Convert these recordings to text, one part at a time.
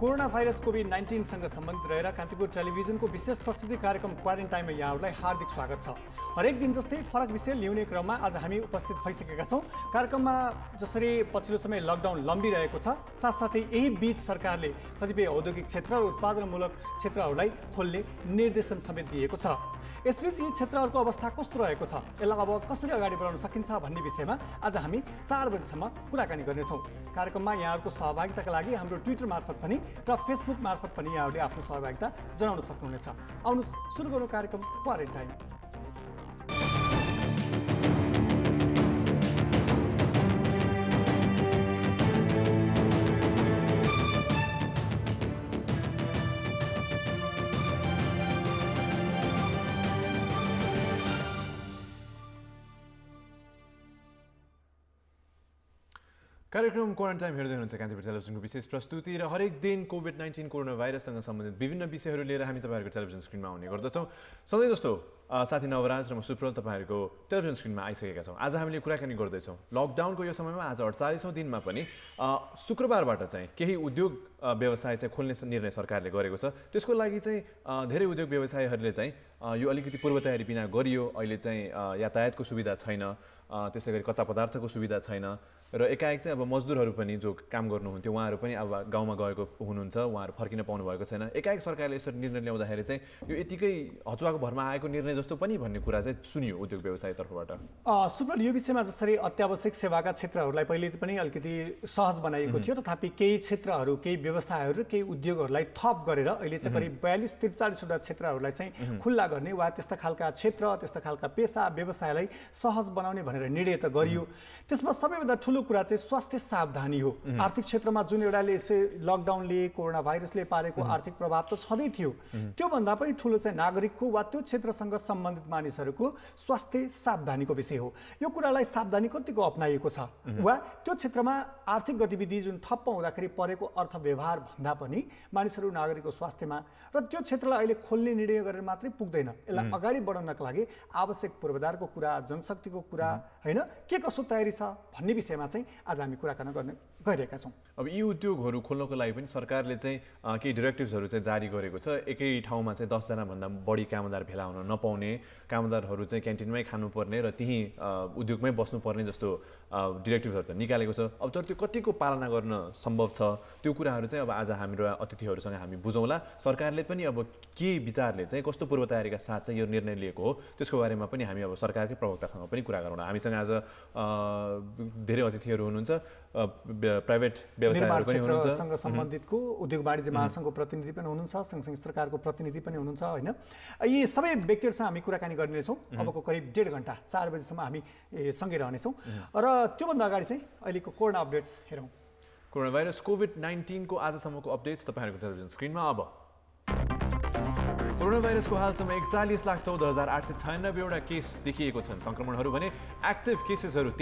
Corona virus COVID-19 सँग सम्बन्धित रहेर कान्तिपुर टेलिभिजनको विशेष प्रस्तुति कार्यक्रम क्वारेन्टाइनमा यहाँहरूलाई हार्दिक स्वागत छ। हरेक दिन जस्तै फरक विषय ल्याउने क्रममा आज हामी उपस्थित भइसकेका छौँ। कार्यक्रममा जसरी पछिल्लो समय लकडाउन लम्बिरहेको छ, साथसाथै यही बीच सरकारले कतिपय औद्योगिक क्षेत्र र उत्पादनमूलक क्षेत्रहरूलाई खोल्ने निर्देशन समेत दिएको छ। यसबीच यी क्षेत्रहरूको अवस्था कस्तो रहेको छ, यसलाई अब कसरी अगाडि बढाउन सकिन्छ भन्ने विषयमा आज हामी 4 बजेसम्म कुराकानी गर्नेछौँ। कार्यक्रममा यहाँहरूको सहभागिताका लागि हाम्रो ट्विटर मार्फत पनि र फेसबुक मार्फत पनि यहाँहरूले आफ्नो सहभागिता जनाउन सक्नुहुनेछ। आउनुहोस् सुरु गरौँ कार्यक्रम क्वारेन्टाइन। कार्यक्रम क्वारेन्टाइन हेर्दै हुनुहुन्छ कान्तिपुर टेलिभिजनको विशेष प्रस्तुति र हरेक दिन कोभिड-19 कोरोना भाइरससँग सम्बन्धित विभिन्न विषयहरू लिएर हामी तपाईँहरूको टेलिभिजन स्क्रिनमा आउने गर्दछौँ। सधैँ जस्तो साथी नवराज र म सुप्रल तपाईँहरूको टेलिभिजन स्क्रिनमा आइसकेका छौँ। आज हामीले कुराकानी गर्दैछौँ लकडाउनको यो समयमा। आज 48औँ दिनमा पनि शुक्रबारबाट चाहिँ केही उद्योग व्यवसाय चाहिँ खोल्ने निर्णय सरकारले गरेको छ। त्यसको लागि चाहिँ धेरै उद्योग व्यवसायीहरूले चाहिँ यो अलिकति पूर्व तयारी बिना गरियो। अहिले चाहिँ यातायातको सुविधा छैन, त्यसै गरी कच्चा पदार्थको सुविधा छैन र एकाएक चाहिँ अब मजदुरहरू पनि जो काम गर्नुहुन्थ्यो उहाँहरू पनि अब गाउँमा गएको हुनुहुन्छ, उहाँहरू फर्किन पाउनु भएको छैन। एकाएक सरकारले यसरी निर्णय ल्याउँदाखेरि चाहिँ यो यतिकै हचुवाको भरमा आएको निर्णय जस्तो पनि भन्ने कुरा चाहिँ सुनियो उद्योग व्यवसाय तर्फबाट। सुप्रल, यो विषयमा जसरी अत्यावश्यक सेवाका क्षेत्रहरूलाई पहिले पनि अलिकति सहज बनाइएको थियो, तथापि केही क्षेत्रहरू, केही व्यवसायहरू, केही उद्योगहरूलाई थप गरेर अहिले चाहिँ करिब 42-43वटा क्षेत्रहरूलाई चाहिँ खुल्ला गर्ने वा त्यस्ता खालका क्षेत्र, त्यस्ता खालका पेसा व्यवसायलाई सहज बनाउने भनेर निर्णय त गरियो। त्यसमा सबैभन्दा ठुलो कुरा चाहिँ स्वास्थ्य सावधानी हो। आर्थिक क्षेत्रमा जुन एउटाले लकडाउनले, कोरोना भाइरसले पारेको आर्थिक प्रभाव त छँदै थियो, त्योभन्दा पनि ठुलो चाहिँ नागरिकको वा त्यो क्षेत्रसँग सम्बन्धित मानिसहरूको स्वास्थ्य सावधानीको विषय हो। यो कुरालाई सावधानी कतिको अप्नाइएको छ वा त्यो क्षेत्रमा आर्थिक गतिविधि जुन ठप्प हुँदाखेरि परेको अर्थव्यवहार भन्दा पनि मानिसहरू, नागरिकको स्वास्थ्यमा र त्यो क्षेत्रलाई अहिले खोल्ने निर्णय गरेर मात्रै पुग्दैन। यसलाई अगाडि बढाउनका लागि आवश्यक पूर्वाधारको कुरा, जनशक्तिको कुरा, होइन, के कसो तयारी छ भन्ने विषयमा चाहिँ आज हामी कुराकानी गर्ने गइरहेका छौँ। अब यी उद्योगहरू खोल्नको लागि पनि सरकारले चाहिँ केही डिरेक्टिभ्सहरू चाहिँ जारी गरेको छ। एकै ठाउँमा चाहिँ 10 जनाभन्दा बढी कामदार भेला हुन नपाउने, कामदारहरू चाहिँ क्यान्टिनमै खानुपर्ने र त्यहीँ उद्योगमै बस्नुपर्ने जस्तो डिरेक्टिभ्सहरू त निकालेको छ। अब तर त्यो कतिको पालना गर्न सम्भव छ त्यो कुराहरू चाहिँ अब आज हाम्रो अतिथिहरूसँग हामी बुझौँला। सरकारले पनि अब के विचारले चाहिँ कस्तो पूर्व तयारीका साथ चाहिँ यो निर्णय लिएको हो त्यसको बारेमा पनि हामी अब सरकारकै प्रवक्तासँग पनि कुरा गरौँ। हामीसँग आज धेरै अतिथिहरू हुनुहुन्छ, प्राइभेट व्यवसायहरू पनि हुनुहुन्छ, सँग सम्बन्धितको उद्योग वाणिज्य महासङ्घको प्रतिनिधि पनि हुनुहुन्छ, सँगसँगै सरकारको प्रतिनिधि पनि हुनुहुन्छ, होइन। यी सबै व्यक्तिहरूसँग हामी कुराकानी गर्नेछौँ। अबको करिब 1.5 घन्टा 4 बजीसम्म हामी सँगै रहनेछौँ र त्योभन्दा अगाडि चाहिँ अहिलेको कोरोना अपडेट्स हेरौँ। कोरोना भाइरस कोभिड-19 को आजसम्मको अपडेट्स तपाईँहरूको टेलिभिजन स्क्रिनमा। अब कोरोना भाइरसको हालसम्म 41,14,896वटा केस देखिएको छन्। सङ्क्रमणहरू भने एक्टिभ केसेसहरू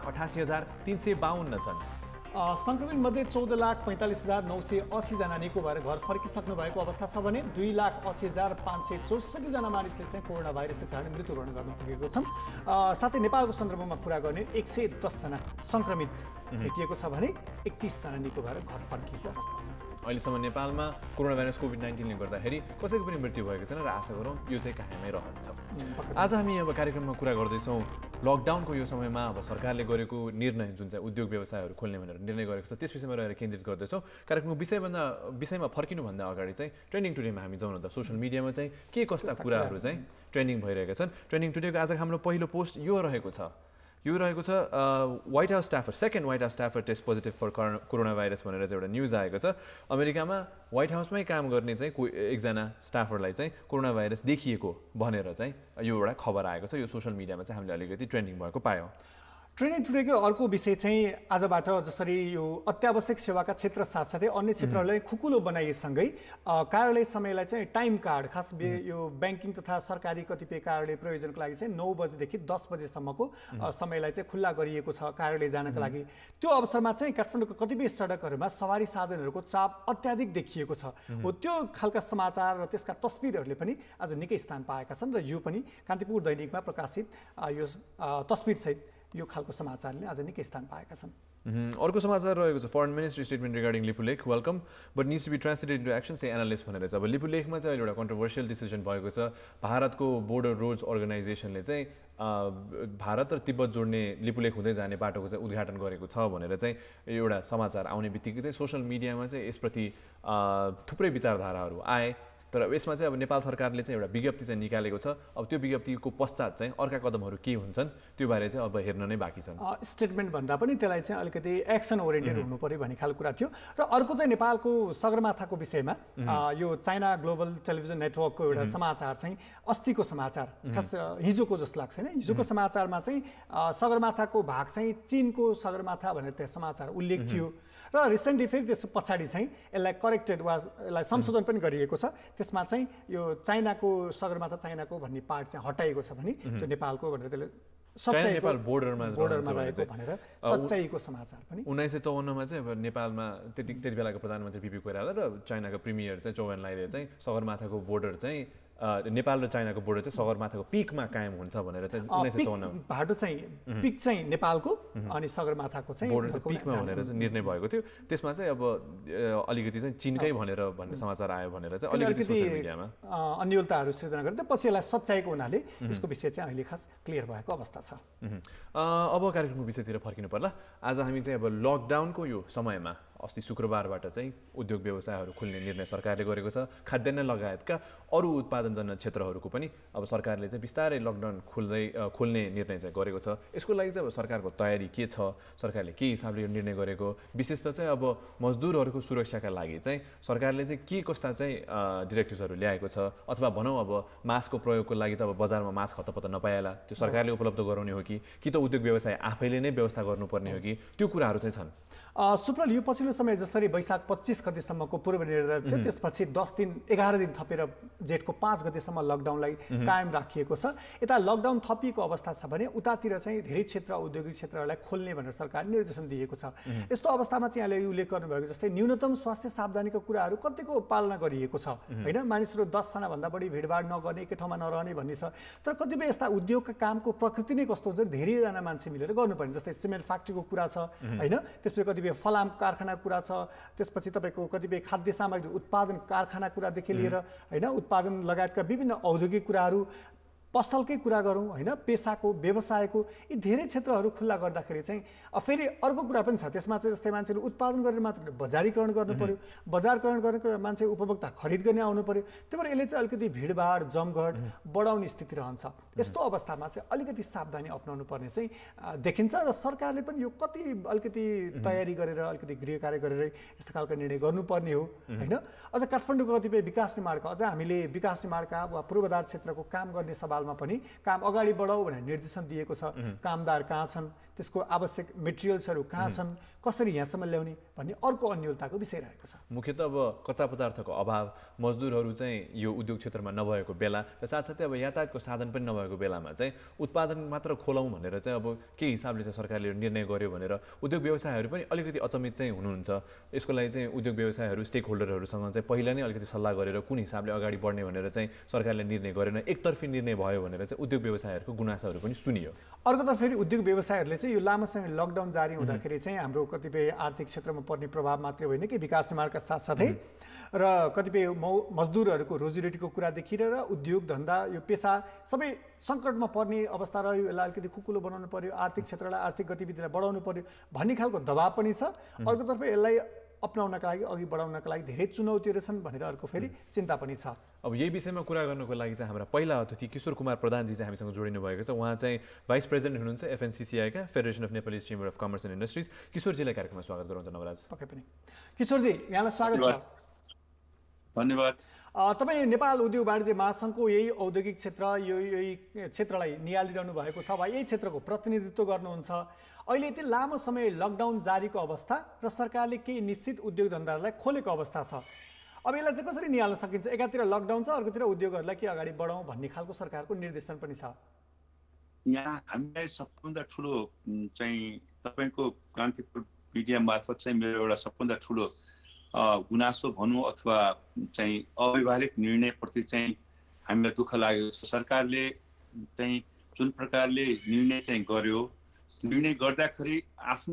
23,88,352 छन्। सङ्क्रमित मध्ये 14,45,980 जना निको भएर घर फर्किसक्नु भएको अवस्था छ भने 2,80,564 जना मानिसले चाहिँ कोरोना भाइरसको कारण मृत्युवरण गर्न पुगेको छन्। साथै नेपालको सन्दर्भमा कुरा गर्ने 110 जना सङ्क्रमित भेटिएको छ भने 31 जना निको भएर घर फर्किएको अवस्था छ। अहिलेसम्म नेपालमा कोरोना भाइरस कोभिड-19ले गर्दाखेरि कसैको पनि मृत्यु भएको छैन र आशा गरौँ यो चाहिँ कायमै रहन्छ। आज हामी अब कार्यक्रममा कुरा गर्दैछौँ लकडाउनको यो समयमा अब सरकारले गरेको निर्णय जुन चाहिँ उद्योग व्यवसायहरू खोल्ने भनेर निर्णय गरेको छ त्यस विषयमा रहेर केन्द्रित गर्दैछौँ। कार्यक्रमको विषयमा फर्किनुभन्दा अगाडि चाहिँ ट्रेन्डिङ टुडेमा हामी जाउँ न त। सोसियल मिडियामा चाहिँ के कस्ता कुराहरू चाहिँ ट्रेन्डिङ भइरहेका छन्। ट्रेन्डिङ टुडेको आज हाम्रो पहिलो पोस्ट यो रहेको छ। White house staffer, second white house staffer test positive for corona virus भनेर चाहिँ एउटा न्युज आएको छ। अमेरिकामा व्हाइट हाउसमै काम गर्ने चाहिँ एकजना स्टाफरलाई चाहिँ कोरोना भाइरस देखिएको भनेर चाहिँ यो एउटा खबर आएको छ। यो सोसियल मिडियामा चाहिँ हामीले अलिकति ट्रेन्डिङ भएको पायौँ। ट्रेनिङ टुडेको अर्को विषय चाहिँ आजबाट जसरी यो अत्यावश्यक सेवाका क्षेत्र साथसाथै अन्य क्षेत्रहरूलाई खुकुलो बनाइएसँगै कार्यालय समयलाई चाहिँ टाइम कार्ड, खास यो ब्याङ्किङ तथा सरकारी कतिपय कार्यालय प्रयोजनको लागि चाहिँ 9 बजेदेखि 10 बजेसम्मको समयलाई चाहिँ खुल्ला गरिएको छ कार्यालय जानका लागि। त्यो अवसरमा चाहिँ काठमाडौँको कतिपय सडकहरूमा सवारी साधनहरूको चाप अत्याधिक देखिएको छ। हो त्यो खालका समाचार र त्यसका तस्बिरहरूले पनि आज निकै स्थान पाएका छन् र यो पनि कान्तिपुर दैनिकमा प्रकाशित यो तस्बिरसहित यो खालको समाचारले आज निकै स्थान पाएका छन्। अर्को समाचार रहेको छ foreign ministry statement regarding Lipulekh welcome but needs to be translated into action says analyst भनेर चाहिँ अब लिपुलेखमा चाहिँ अहिले एउटा कन्ट्रोभर्सियल डिसिजन भएको छ भारतको बोर्डर रोड्स अर्गनाइजेसनले चाहिँ भारत र तिब्बत जोड्ने लिपुलेख हुँदै जाने बाटोको चाहिँ उद्घाटन गरेको छ भनेर चाहिँ एउटा समाचार आउने बित्तिकै चाहिँ सोसियल मिडियामा चाहिँ यसप्रति थुप्रै विचारधाराहरू आए तर यसमा चाहिँ अब नेपाल सरकारले चाहिँ एउटा विज्ञप्ति चाहिँ निकालेको छ अब त्यो विज्ञप्तिको पश्चात चाहिँ अर्का कदमहरू के हुन्छन् त्यो बारे चाहिँ अब हेर्न नै बाँकी छन् स्टेटमेन्ट भन्दा पनि त्यसलाई चाहिँ अलिकति एक्सन ओरिएन्टेड हुनु पर्यो भन्ने खालको कुरा थियो र अर्को चाहिँ नेपालको सगरमाथाको विषयमा यो चाइना ग्लोबल टेलिभिजन नेटवर्कको एउटा समाचार चाहिँ अस्तिको समाचार खास हिजोको जस्तो लाग्छ होइन हिजोको समाचारमा चाहिँ सगरमाथाको भाग चाहिँ चीनको सगरमाथा भनेर त्यहाँ समाचार उल्लेख थियो र रिसेन्टली फेरि त्यसको पछाडि चाहिँ यसलाई करेक्टेड वा यसलाई संशोधन पनि गरिएको छ त्यसमा चाहिँ यो चाइनाको सगरमाथा चाइनाको भन्ने पार्ट चाहिँ हटाइएको छ भने त्यो नेपालको भनेर त्यसले नेपाल बोर्डरमा रहेको भनेर सच्चाइको समाचार पनि 1954 मा चाहिँ अब नेपालमा त्यति बेलाको प्रधानमन्त्री बिपी कोइराला र चाइनाको प्रिमियर चाहिँ चौहान लाइले चाहिँ सगरमाथाको बोर्डर चाहिँ नेपाल र चाइनाको बोर्डर चाहिँ सगरमाथाको पिकमा कायम हुन्छ भनेर चाहिँ 1954 भाटो चाहिँ पिक चाहिँ नेपालको अनि सगरमाथाको चाहिँ बोर्डर चाहिँ पिकमा भनेर चाहिँ निर्णय भएको थियो त्यसमा चाहिँ अब अलिकति चाहिँ चीनकै भनेर भन्ने समाचार आयो भनेर चाहिँ अलिकति सोशल मिडियामा अन्यलताहरू सृजना गर्दै पछि यसलाई सच्चाइको हुनाले यसको विषय चाहिँ अहिले खास क्लियर भएको अवस्था छ अब कार्यक्रमको विषयतिर फर्किनु पर्ला आज हामी चाहिँ अब लकडाउनको यो समयमा अस्ति शुक्रबारबाट चाहिँ उद्योग व्यवसायहरू खुल्ने निर्णय सरकारले गरेको छ खाद्यान्न लगायतका अरू उत्पादनजन्य क्षेत्रहरूको पनि अब सरकारले चाहिँ बिस्तारै लकडाउन खोल्ने निर्णय चाहिँ गरेको छ यसको लागि चाहिँ अब सरकारको तयारी के छ सरकारले के हिसाबले यो निर्णय गरेको विशेष त चाहिँ अब मजदुरहरूको सुरक्षाका लागि चाहिँ सरकारले चाहिँ के कस्ता चाहिँ डिरेक्टिभ्सहरू ल्याएको छ अथवा भनौँ अब मास्कको प्रयोगको लागि त अब बजारमा मास्क हतपत नपाएला त्यो सरकारले उपलब्ध गराउने हो कि त उद्योग व्यवसाय आफैले नै व्यवस्था गर्नुपर्ने हो कि त्यो कुराहरू चाहिँ छन् सुप्रल यो पछिल्लो समय जसरी वैशाख 25 गतेसम्मको पूर्व निर्धारित थियो त्यसपछि 10 दिन 11 दिन थपेर जेठको 5 गतेसम्म लकडाउनलाई कायम राखिएको छ यता लकडाउन थपिएको अवस्था छ भने उतातिर चाहिँ धेरै क्षेत्र औद्योगिक क्षेत्रहरूलाई खोल्ने भनेर सरकारले निर्देशन दिएको छ यस्तो अवस्थामा चाहिँ यहाँले उल्लेख गर्नुभएको जस्तै न्यूनतम स्वास्थ्य सावधानीका कुराहरू कतिको पालना गरिएको छ हैन मानिसहरू 10 जना भन्दा बढी भिडभाड नगर्ने एकै ठाउँमा नरहने भन्ने छ तर कतिपय यस्ता उद्योगका कामको प्रकृति नै कस्तो हुन्छ धेरैजना मान्छे मिलेर गर्नुपर्ने जस्तै सिमेन्ट फ्याक्ट्रीको कुरा छ हैन त्यसपछि कतिपय फलाम कारखाना कुरा छ त्यसपछि तपाईको कतिपय खाद्य सामग्री उत्पादन कारखाना कुरादेखि लिएर हैन उत्पादन लगायतका विभिन्न औद्योगिक कुराहरू पसलकै कुरा गरौँ हैन पेसाको व्यवसायको यी धेरै क्षेत्रहरू खुल्ला गर्दाखेरि चाहिँ फेरि अर्को कुरा पनि छ त्यसमा चाहिँ जस्तै मान्छेले उत्पादन गरेर मात्र बजारीकरण गर्नु पर्यो बजारकरण गरेको मान्छे उपभोक्ता खरिद गर्ने आउनु पर्यो त्यही भएर यसले चाहिँ अलिकति भिडभाड जमघट बढाउने स्थिति रहन्छ यस्तो अवस्थामा चाहिँ अलिकति सावधानी अपनाउनु पर्ने चाहिँ देखिन्छ र सरकारले पनि यो कति अलिकति तयारी गरेर अलिकति गृह कार्य गरेर यस्तो खालको निर्णय गर्नुपर्ने हो हैन अझ काठमाडौँको कतिपय विकास निर्माणका अझ हामीले विकास निर्माणका वा पूर्वाधार क्षेत्रको काम गर्ने सवालमा पनि काम अगाडि बढाऊ भनेर निर्देशन दिएको छ कामदार कहाँ छन् त्यसको आवश्यक मेटेरियल्सहरू कहाँ छन् कसरी यहाँसम्म ल्याउने भन्ने अर्को अन्यलताको विषय रहेको छ मुख्यतः अब कच्चा पदार्थको अभाव मजदुरहरू चाहिँ यो उद्योग क्षेत्रमा नभएको बेला र साथसाथै अब यातायातको साधन पनि नभएको बेलामा चाहिँ उत्पादन मात्र खोलौँ भनेर चाहिँ अब के हिसाबले चाहिँ सरकारले निर्णय गर्यो भनेर उद्योग व्यवसायहरू पनि अलिकति अचम्मित चाहिँ हुनुहुन्छ यसको लागि चाहिँ उद्योग व्यवसायहरू स्टेक होल्डरहरूसँग चाहिँ पहिला नै अलिकति सल्लाह गरेर कुन हिसाबले अगाडि बढ्ने भनेर चाहिँ सरकारले निर्णय गरेन एकतर्फी निर्णय भयो भनेर चाहिँ उद्योग व्यवसायहरूको गुनासाहरू पनि सुनियो अर्कोतर्फ फेरि उद्योग व्यवसायहरूले चाहिँ यो लामो समय लकडाउन जारी हुँदाखेरि चाहिँ हाम्रो कतिपय आर्थिक क्षेत्रमा पर्ने प्रभाव मात्रै होइन कि विकास निर्माणका साथसाथै र कतिपय मजदुरहरूको रोजीरोटीको कुरादेखि लिएर उद्योग धन्दा यो पेसा सबै सङ्कटमा पर्ने अवस्था रह्यो यसलाई अलिकति खुकुलो बनाउनु पर्यो आर्थिक क्षेत्रलाई आर्थिक गतिविधिलाई बढाउनु पर्यो भन्ने खालको दबाब पनि छ अर्कोतर्फ यसलाई अपनाउनका लागि अघि बढाउनका लागि धेरै चुनौतीहरू छन् भनेर अर्को फेरि चिन्ता पनि छ अब यही विषयमा कुरा गर्नको लागि चाहिँ हाम्रा पहिला अतिथि किशोर कुमार प्रधानजी चाहिँ हामीसँग जोडिनु भएको छ उहाँ चाहिँ भाइस प्रेसिडेन्ट हुनुहुन्छ FNCCI का federation of Nepali chamber of commerce and industries किशोरजीलाई कार्यक्रममा स्वागत गरौँ त नवराज पक्कै पनि किशोरजी यहाँलाई स्वागत छ धन्यवाद तपाईँ नेपाल उद्योग वाणिज्य महासङ्घको यही औद्योगिक क्षेत्र यही क्षेत्रलाई निहालिरहनु भएको छ वा यही क्षेत्रको प्रतिनिधित्व गर्नुहुन्छ अहिले यति लामो समय लकडाउन जारीको अवस्था र सरकारले केही निश्चित उद्योग धन्दाहरूलाई खोलेको अवस्था छ अब यसलाई चाहिँ कसरी निहाल्न सकिन्छ एकातिर लकडाउन छ अर्कोतिर उद्योगहरूलाई के अगाडि बढाउँ भन्ने खालको सरकारको निर्देशन पनि छ यहाँ हामीलाई सबभन्दा ठुलो चाहिँ तपाईँको क्रान्तिपुर मिडिया मार्फत चाहिँ मेरो एउटा सबभन्दा ठुलो गुनासो भनौँ अथवा चाहिँ अव्यावहारिक निर्णयप्रति चाहिँ हामीलाई दुःख लागेको छ सरकारले चाहिँ जुन प्रकारले निर्णय चाहिँ गर्यो निर्णय गर्दाखेरि आफ्नो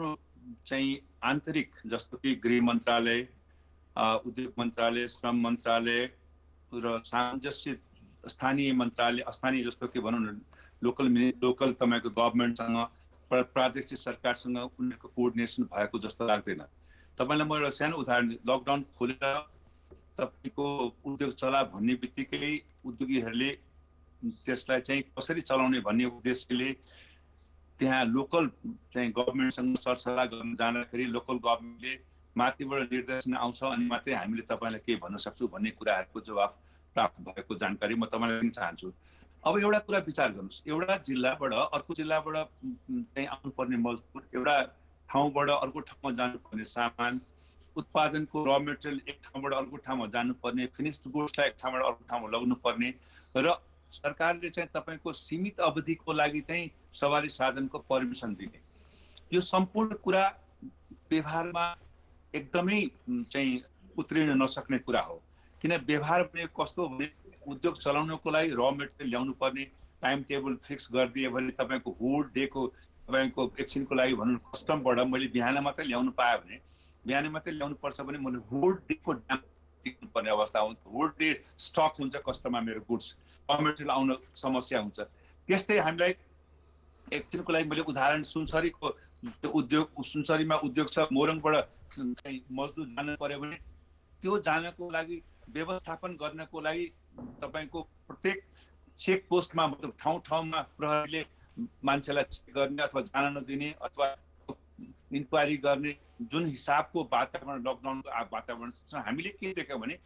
चाहिँ आन्तरिक जस्तो कि गृह मन्त्रालय, उद्योग मन्त्रालय, श्रम मन्त्रालय र सामञ्जस्य स्थानीय मन्त्रालय, स्थानीय जस्तो कि भनौँ न लोकल तपाईँको गभर्मेन्टसँग प्रादेशिक सरकारसँग उनीहरूको कोअर्डिनेसन भएको जस्तो लाग्दैन। तपाईँलाई म एउटा सानो उदाहरण, लकडाउन खोलेर तपाईँको उद्योग चला भन्ने बित्तिकै उद्योगीहरूले त्यसलाई चाहिँ कसरी चलाउने भन्ने उद्देश्यले त्यहाँ लोकल चाहिँ गभर्मेन्टसँग सरसल्लाह गर्न जाँदाखेरि लोकल गभर्मेन्टले माथिबाट निर्देशन आउँछ अनि मात्रै हामीले तपाईँलाई के भन्न सक्छौँ भन्ने कुराहरूको जवाफ प्राप्त भएको जानकारी म तपाईँलाई दिन चाहन्छु। अब एउटा कुरा विचार गर्नुहोस्, एउटा जिल्लाबाट अर्को जिल्लाबाट चाहिँ आउनुपर्ने मजदुर, एउटा ठाउँबाट अर्को ठाउँमा जानुपर्ने सामान, उत्पादनको र मेटेरियल एक ठाउँबाट अर्को ठाउँमा जानुपर्ने, फिनिस्ड गुड्सलाई एक ठाउँबाट अर्को ठाउँमा लग्नुपर्ने र सरकारले चाहिँ तपाईँको सीमित अवधिको लागि चाहिँ सवारी साधनको पर्मिसन दिने, यो सम्पूर्ण कुरा व्यवहारमा एकदमै चाहिँ उत्रिन नसक्ने कुरा हो। किन व्यवहार भने कस्तो भने उद्योग चलाउनको लागि र मेटेरियल ल्याउनु पर्ने टाइम टेबल फिक्स गरिदिए भने तपाईँको होल डेको तपाईँको एकछिनको लागि भनौँ कस्टमबाट मैले बिहान मात्रै ल्याउनु पाएँ भने बिहान मात्रै ल्याउनु पर्छ भने मैले होल डेको दाम दिनुपर्ने अवस्था हुन्छ, होल डे स्टक हुन्छ कस्टमरमा मेरो गुड्स, र मेटेरियल आउन समस्या हुन्छ। त्यस्तै हामीलाई एकछिनको लागि मैले उदाहरण सुनसरीको उद्योग, सुनसरीमा उद्योग छ, मोरङबाट चाहिँ मजदुर जानु पर्यो भने त्यो जानको लागि व्यवस्थापन गर्नको लागि तपाईँको प्रत्येक चेक पोस्टमा मतलब ठाउँ ठाउँमा प्रहरीले मान्छेलाई चेक गर्ने अथवा जान नदिने अथवा इन्क्वायरी गर्ने जुन हिसाबको वातावरण लकडाउनको वातावरण छ। हामीले के देख्यौँ भने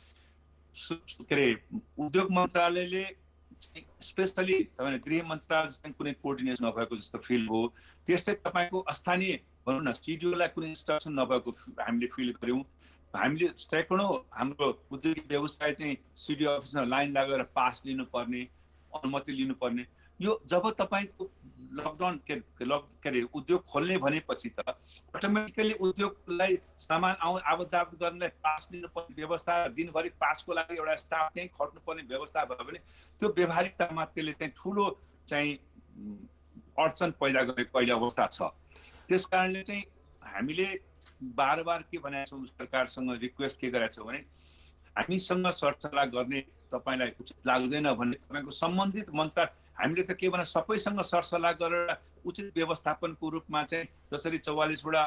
के अरे उद्योग मन्त्रालयले स्पेसली तपाईँले गृह मन्त्रालयसँग कुनै कोअर्डिनेसन नभएको जस्तो फिल हो। त्यस्तै तपाईँको स्थानीय भनौँ न सिडिओलाई कुनै इन्स्ट्रक्सन नभएको हामीले फिल गऱ्यौँ। हामीले सैकडौँ हाम्रो उद्योगिक व्यवसाय चाहिँ सिडिओ अफिसमा लाइन लागेर पास लिनुपर्ने, अनुमति लिनुपर्ने। यो जब तपाईँको लकडाउन के अरे उद्योग खोल्ने भनेपछि त अटोमेटिकली उद्योगलाई सामान आवत जावत गर्नलाई पास लिनुपर्ने व्यवस्था, दिनभरि पासको लागि एउटा स्टाफ त्यहीँ खट्नुपर्ने व्यवस्था भयो भने त्यो व्यवहारिकतामा त्यसले चाहिँ ठुलो चाहिँ अडचन पैदा गरेको अहिले अवस्था छ। त्यस कारणले चाहिँ हामीले बार बार के भनेका छौँ, सरकारसँग रिक्वेस्ट के गरेका छौँ भने हामीसँग सरसल्लाह गर्ने तपाईँलाई उचित लाग्दैन भने तपाईँको सम्बन्धित मन्त्रालय, हामीले त के भने सबैसँग सरसल्लाह गरेर उचित व्यवस्थापनको रूपमा चाहिँ जसरी 44वटा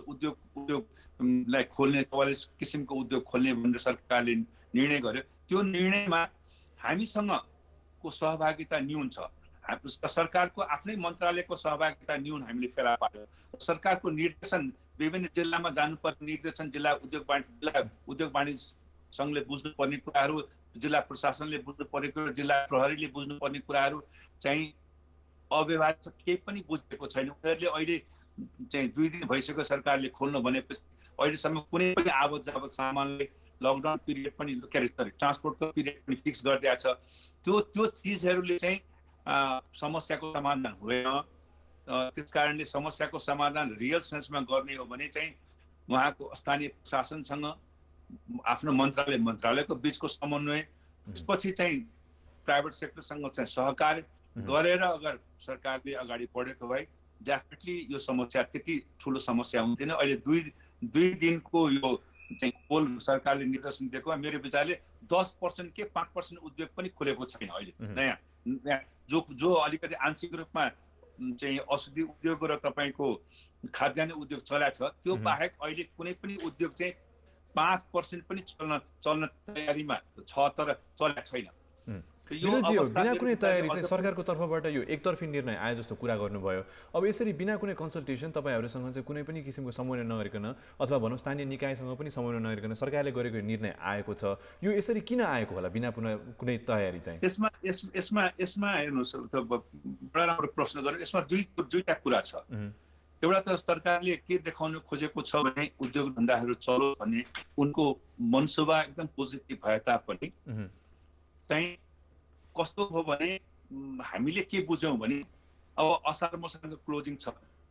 उद्योगलाई खोल्ने, 44 किसिमको उद्योग खोल्ने भनेर सरकारले निर्णय गर्यो, त्यो निर्णयमा हामीसँगको सहभागिता न्यून छ। सरकारको आफ्नै मन्त्रालयको सहभागिता न्यून हामीले फेला पार्यो। सरकारको निर्देशन विभिन्न जिल्लामा जानुपर्ने निर्देशन जिल्ला उद्योग वाणिज्य सङ्घले बुझ्नुपर्ने कुराहरू, जिल्ला प्रशासनले बुझ्नुपर्ने कुरा, जिल्ला प्रहरीले बुझ्नुपर्ने कुराहरू चाहिँ अव्यवहारिक छ, केही पनि बुझेको छैन। उनीहरूले अहिले चाहिँ 2 दिन भइसक्यो सरकारले खोल्नु भनेपछि अहिलेसम्म कुनै पनि आवत जावत सामानले लकडाउन पिरियड पनि के अरे ट्रान्सपोर्टको पिरियड पनि फिक्स गरिदिएको छ। त्यो चिजहरूले चाहिँ समस्याको समाधान हुँदैन। त्यस कारणले समस्याको समाधान रियल सेन्समा गर्ने हो भने चाहिँ उहाँको स्थानीय प्रशासनसँग आफ्नो मन्त्रालयको बिचको समन्वय, त्यसपछि चाहिँ प्राइभेट सेक्टरसँग चाहिँ सहकार गरेर अगर सरकारले अगाडि बढेको भए डेफिनेटली यो समस्या त्यति ठुलो समस्या हुन्थेन। अहिले दुई दिनको यो चाहिँ पोल सरकारले निर्देशन दिएको, मेरो विचारले 10% के 5% उद्योग पनि खुलेको छैन अहिले नयाँ जो अलिकति आंशिक रूपमा चाहिँ औषधि उद्योग र तपाईँको खाद्यान्न उद्योग चलाएको छ, त्यो बाहेक अहिले कुनै पनि उद्योग चाहिँ 5% पनि चल्न तयारीमा छ, तर चलेको छैन। बिना कुनै तयारी चाहिँ सरकारको तर्फबाट यो एकतर्फी निर्णय आए जस्तो कुरा गर्नुभयो। अब यसरी बिना कुनै कन्सल्टेसन तपाईँहरूसँग चाहिँ कुनै पनि किसिमको समन्वय नगरिकन अथवा भनौँ स्थानीय निकायसँग पनि समन्वय नगरिकन सरकारले गरेको निर्णय आएको छ, यो यसरी किन आएको होला बिना कुनै तयारी चाहिँ? यसमा हेर्नुहोस्, बडा राम्रो प्रश्न गर्नु। यसमा दुईटा कुरा छ। एउटा त सरकारले के देखाउन खोजेको छ भने उद्योग धन्दाहरू चलोस् भन्ने उनको मनसुबा एकदम पोजिटिभ भए तापनि चाहिँ कस्तो हो भने हामीले के बुझ्यौँ भने अब असार मसाको क्लोजिङ छ,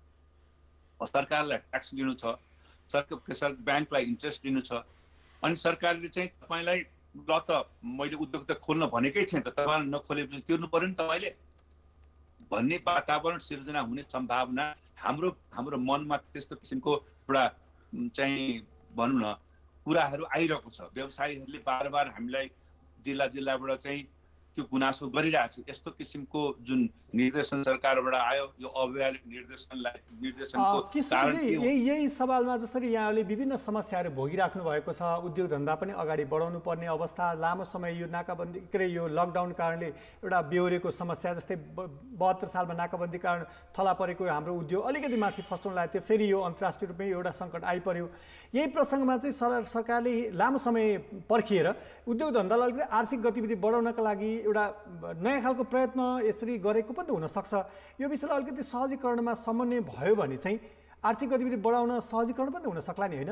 सरकारलाई ट्याक्स लिनु छ, ब्याङ्कलाई इन्ट्रेस्ट लिनु छ, अनि सरकारले चाहिँ तपाईँलाई ल त मैले उद्योग त खोल्न भनेकै थिएँ त, तपाईँले नखोलेपछि तिर्नु पर्यो नि तपाईँले भन्ने वातावरण सिर्जना हुने सम्भावना हाम्रो मनमा त्यस्तो किसिमको एउटा चाहिँ भनौँ न कुराहरू आइरहेको छ। व्यवसायीहरूले बार हामीलाई जिल्लाबाट चाहिँ त्यो गुनासो गरिरहेको छ। यस्तो किसिमको जुन निर्देशन सरकारबाट आयो यो अवैधानिक निर्देशनको कारण यही सवालमा जसरी यहाँले विभिन्न समस्याहरू भोगिराख्नु भएको छ, उद्योग धन्दा पनि अगाडि बढाउनु पर्ने अवस्था, लामो समय यो नाकाबन्दी यो लकडाउन कारणले एउटा बेहोरेको समस्या, जस्तै 72 सालमा नाकाबन्दी कारण थला परेको हाम्रो उद्योग अलिकति माथि फस्टाउन लाग्यो, फेरि यो अन्तर्राष्ट्रिय रूपमै एउटा सङ्कट आइपर्यो। यही प्रसङ्गमा चाहिँ सरकारले लामो समय पर्खिएर उद्योग धन्दालाई अलिकति आर्थिक गतिविधि बढाउनका लागि एउटा नयाँ खालको प्रयत्न यसरी गरेको पनि त हुनसक्छ। यो विषयलाई अलिकति सहजीकरणमा समन्वय भयो भने चाहिँ आर्थिक गतिविधि बढाउन सहजीकरण पनि त हुन सक्ला नि, होइन?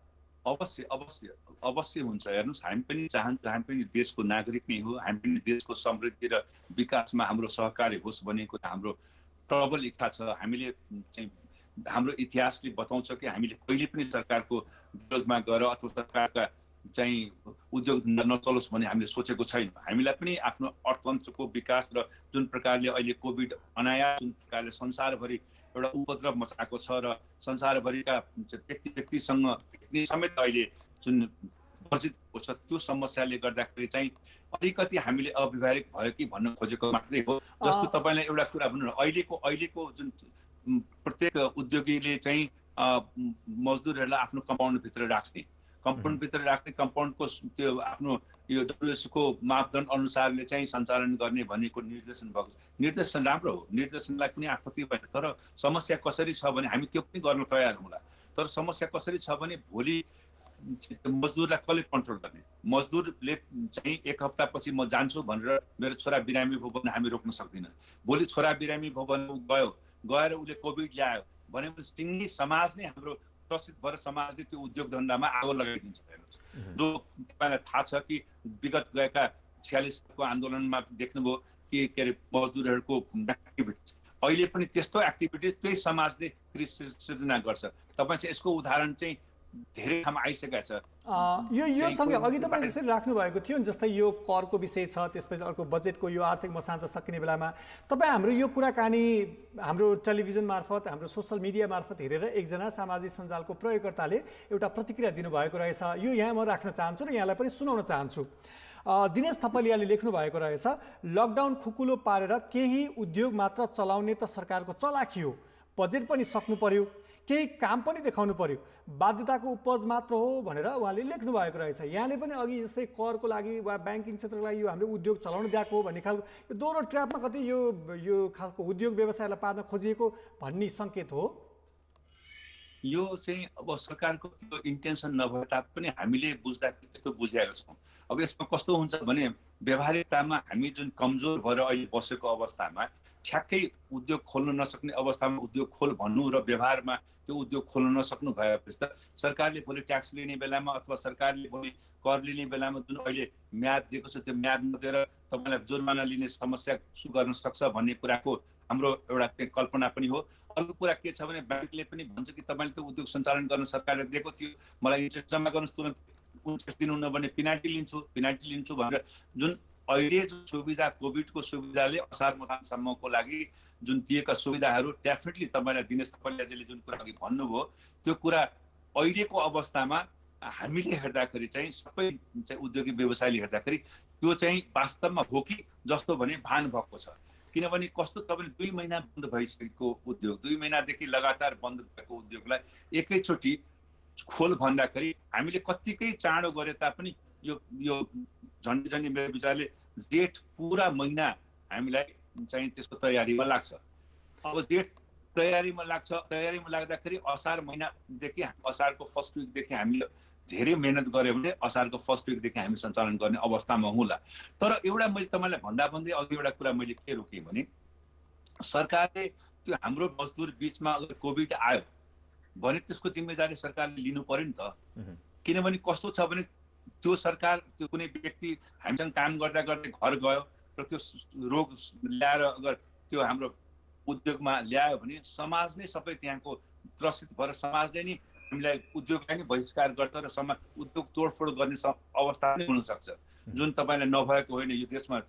अवश्य हुन्छ। हेर्नुहोस्, हामी पनि चाहन्छौँ, हामी पनि देशको नागरिक नै हो, हामी पनि देशको समृद्धि र विकासमा हाम्रो सहकारी होस् भनेको हाम्रो प्रबल इच्छा छ। हामीले चाहिँ हाम्रो इतिहासले बताउँछ कि हामीले कहिले पनि सरकारको विरोधमा गएर अथवा सरकारका चाहिँ उद्योग धन्दा नचलोस् भन्ने हामीले सोचेको छैन। हामीलाई पनि आफ्नो अर्थतन्त्रको विकास र जुन प्रकारले अहिले कोभिड अनायास जुन प्रकारले संसारभरि एउटा उपद्रव मचाएको छ र संसारभरिका व्यक्तिसँग समेत अहिले जुन वर्जित भएको छ, त्यो समस्याले गर्दाखेरि चाहिँ अलिकति हामीले अव्यावहारिक भयो कि भन्न खोजेको मात्रै हो। जस्तो तपाईँलाई एउटा कुरा भन्नु न, अहिलेको जुन प्रत्येक उद्योगीले चाहिँ मजदुरहरूलाई आफ्नो कम्पाउन्डभित्र राख्ने, कम्पाउन्डको त्यो आफ्नो यो डब्ल्युएचओको मापदण्ड अनुसारले चाहिँ सञ्चालन गर्ने भनेको निर्देशन भएको छ। निर्देशन राम्रो हो, निर्देशनलाई कुनै आपत्ति भएन। तर समस्या कसरी छ भने हामी त्यो पनि गर्न तयार हौँला। तर समस्या कसरी छ भने भोलि मजदुरलाई कसले कन्ट्रोल गर्ने? मजदुरले चाहिँ एक हप्तापछि म जान्छु भनेर मेरो छोरा बिरामी भयो भने हामी रोक्न सक्दिनँ। भोलि छोरा बिरामी भयो भने गएर उसले कोभिड ल्यायो भनेपछि सिङ्गी समाज नै हाम्रो प्रसिद्ध भएर समाजले त्यो उद्योग धन्दामा आगो लगाइदिन्छ। हेर्नुहोस्, जो तपाईँलाई थाहा छ कि विगत गएका 46 को आन्दोलनमा देख्नुभयो कि के अरे मजदुरहरूको एक्टिभिटिज, अहिले पनि त्यस्तो एक्टिभिटिज त्यही समाजले सृजना गर्छ। तपाईँ चाहिँ यसको उदाहरण चाहिँ धेरै ठाउँमा आइसकेको छ। यो सँगै अघि तपाईँ जसरी राख्नु भएको थियो नि, जस्तै यो करको विषय छ, त्यसपछि अर्को बजेटको यो आर्थिक मसान्त सकिने बेलामा तपाईँ हाम्रो यो कुराकानी हाम्रो टेलिभिजन मार्फत, हाम्रो सोसल मिडिया मार्फत हेरेर एकजना सामाजिक सञ्जालको प्रयोगकर्ताले एउटा प्रतिक्रिया दिनुभएको रहेछ। यो यहाँ म राख्न चाहन्छु र यहाँलाई पनि सुनाउन चाहन्छु। दिनेश थपलियाले लेख्नु भएको रहेछ, लकडाउन खुकुलो पारेर केही उद्योग मात्र चलाउने त सरकारको चलाखी हो, बजेट पनि सक्नु पर्यो, केही काम पनि देखाउनु पर्यो, बाध्यताको उपज मात्र हो भनेर उहाँले लेख्नु भएको रहेछ। यहाँले पनि अघि जस्तै करको लागि वा ब्याङ्किङ क्षेत्रको लागि यो हामीले उद्योग चलाउन दिएको हो भन्ने खालको यो दोहोरो ट्र्यापमा कतै यो खालको उद्योग व्यवसायलाई पार्न खोजिएको भन्ने सङ्केत हो। यो चाहिँ अब सरकारको त्यो इन्टेन्सन नभए तापनि हामीले बुझ्दाखेरि त्यस्तो बुझेका छौँ। अब यसमा कस्तो हुन्छ भने व्यवहारिकतामा हामी जुन कमजोर भएर अहिले बसेको अवस्थामा ठ्याक्कै उद्योग खोल्न नसक्ने अवस्थामा उद्योग खोल भन्नु र व्यवहारमा त्यो उद्योग खोल्न नसक्नु भएपछि त सरकारले भोलि ट्याक्स लिने बेलामा अथवा सरकारले भोलि कर लिने बेलामा जुन अहिले म्याद दिएको छ त्यो म्याद नदिएर तपाईँलाई जुर्माना लिने समस्या गर्न सक्छ भन्ने कुराको हाम्रो एउटा कल्पना पनि हो। अर्को कुरा के छ भने ब्याङ्कले पनि भन्छ कि तपाईँले त्यो उद्योग सञ्चालन गर्न सरकारले दिएको थियो, मलाई इन्ट्रेस्ट जम्मा गर्नुहोस्, तुरन्त इन्ट्रेस्ट दिनुहुन्न भने पेनाल्टी लिन्छु भनेर जुन अहिले जुन सुविधा कोभिडको सुविधाले असार मथानसम्मको लागि जुन दिएका सुविधाहरू डेफिनेटली तपाईँलाई दिनेश थपलियाजीले जुन कुरा अघि भन्नुभयो त्यो कुरा अहिलेको अवस्थामा हामीले हेर्दाखेरि चाहिँ सबै चाहिँ उद्योगी व्यवसायले हेर्दाखेरि त्यो चाहिँ वास्तवमा हो कि जस्तो भने भान भएको छ। किनभने कस्तो तपाईँले 2 महिना बन्द भइसकेको उद्योग, 2 महिनादेखि लगातार बन्द भएको उद्योगलाई एकैचोटि खोल भन्दाखेरि हामीले कत्तिकै चाँडो गरे तापनि यो झन्डै मेरो विचारले जेठ पुरा महिना हामीलाई चाहिँ त्यसको तयारीमा लाग्छ। अब जेठ तयारीमा लाग्दाखेरि असार महिनादेखि असारको फर्स्ट विकदेखि हामीले धेरै मेहनत गऱ्यो भने असारको फर्स्ट विकदेखि हामी सञ्चालन गर्ने अवस्थामा होला। तर एउटा मैले तपाईँलाई भन्दै अघि एउटा कुरा मैले के रोकेँ भने सरकारले त्यो हाम्रो मजदुर बिचमा अगर कोभिड आयो भने त्यसको जिम्मेदारी सरकारले लिनु पर्यो नि त। किनभने कस्तो छ भने त्यो सरकार त्यो कुनै व्यक्ति हामीसँग काम गर्दा गर्दै घर गयो र त्यो रोग ल्याएर अगर त्यो हाम्रो उद्योगमा ल्यायो भने समाज नै सबै त्यहाँको त्रसित भएर समाजले नै हामीलाई उद्योगलाई नै बहिष्कार गर्छ र उद्योग तोडफोड गर्ने अवस्था नै हुनसक्छ। जुन तपाईँलाई नभएको होइन, यो देशमा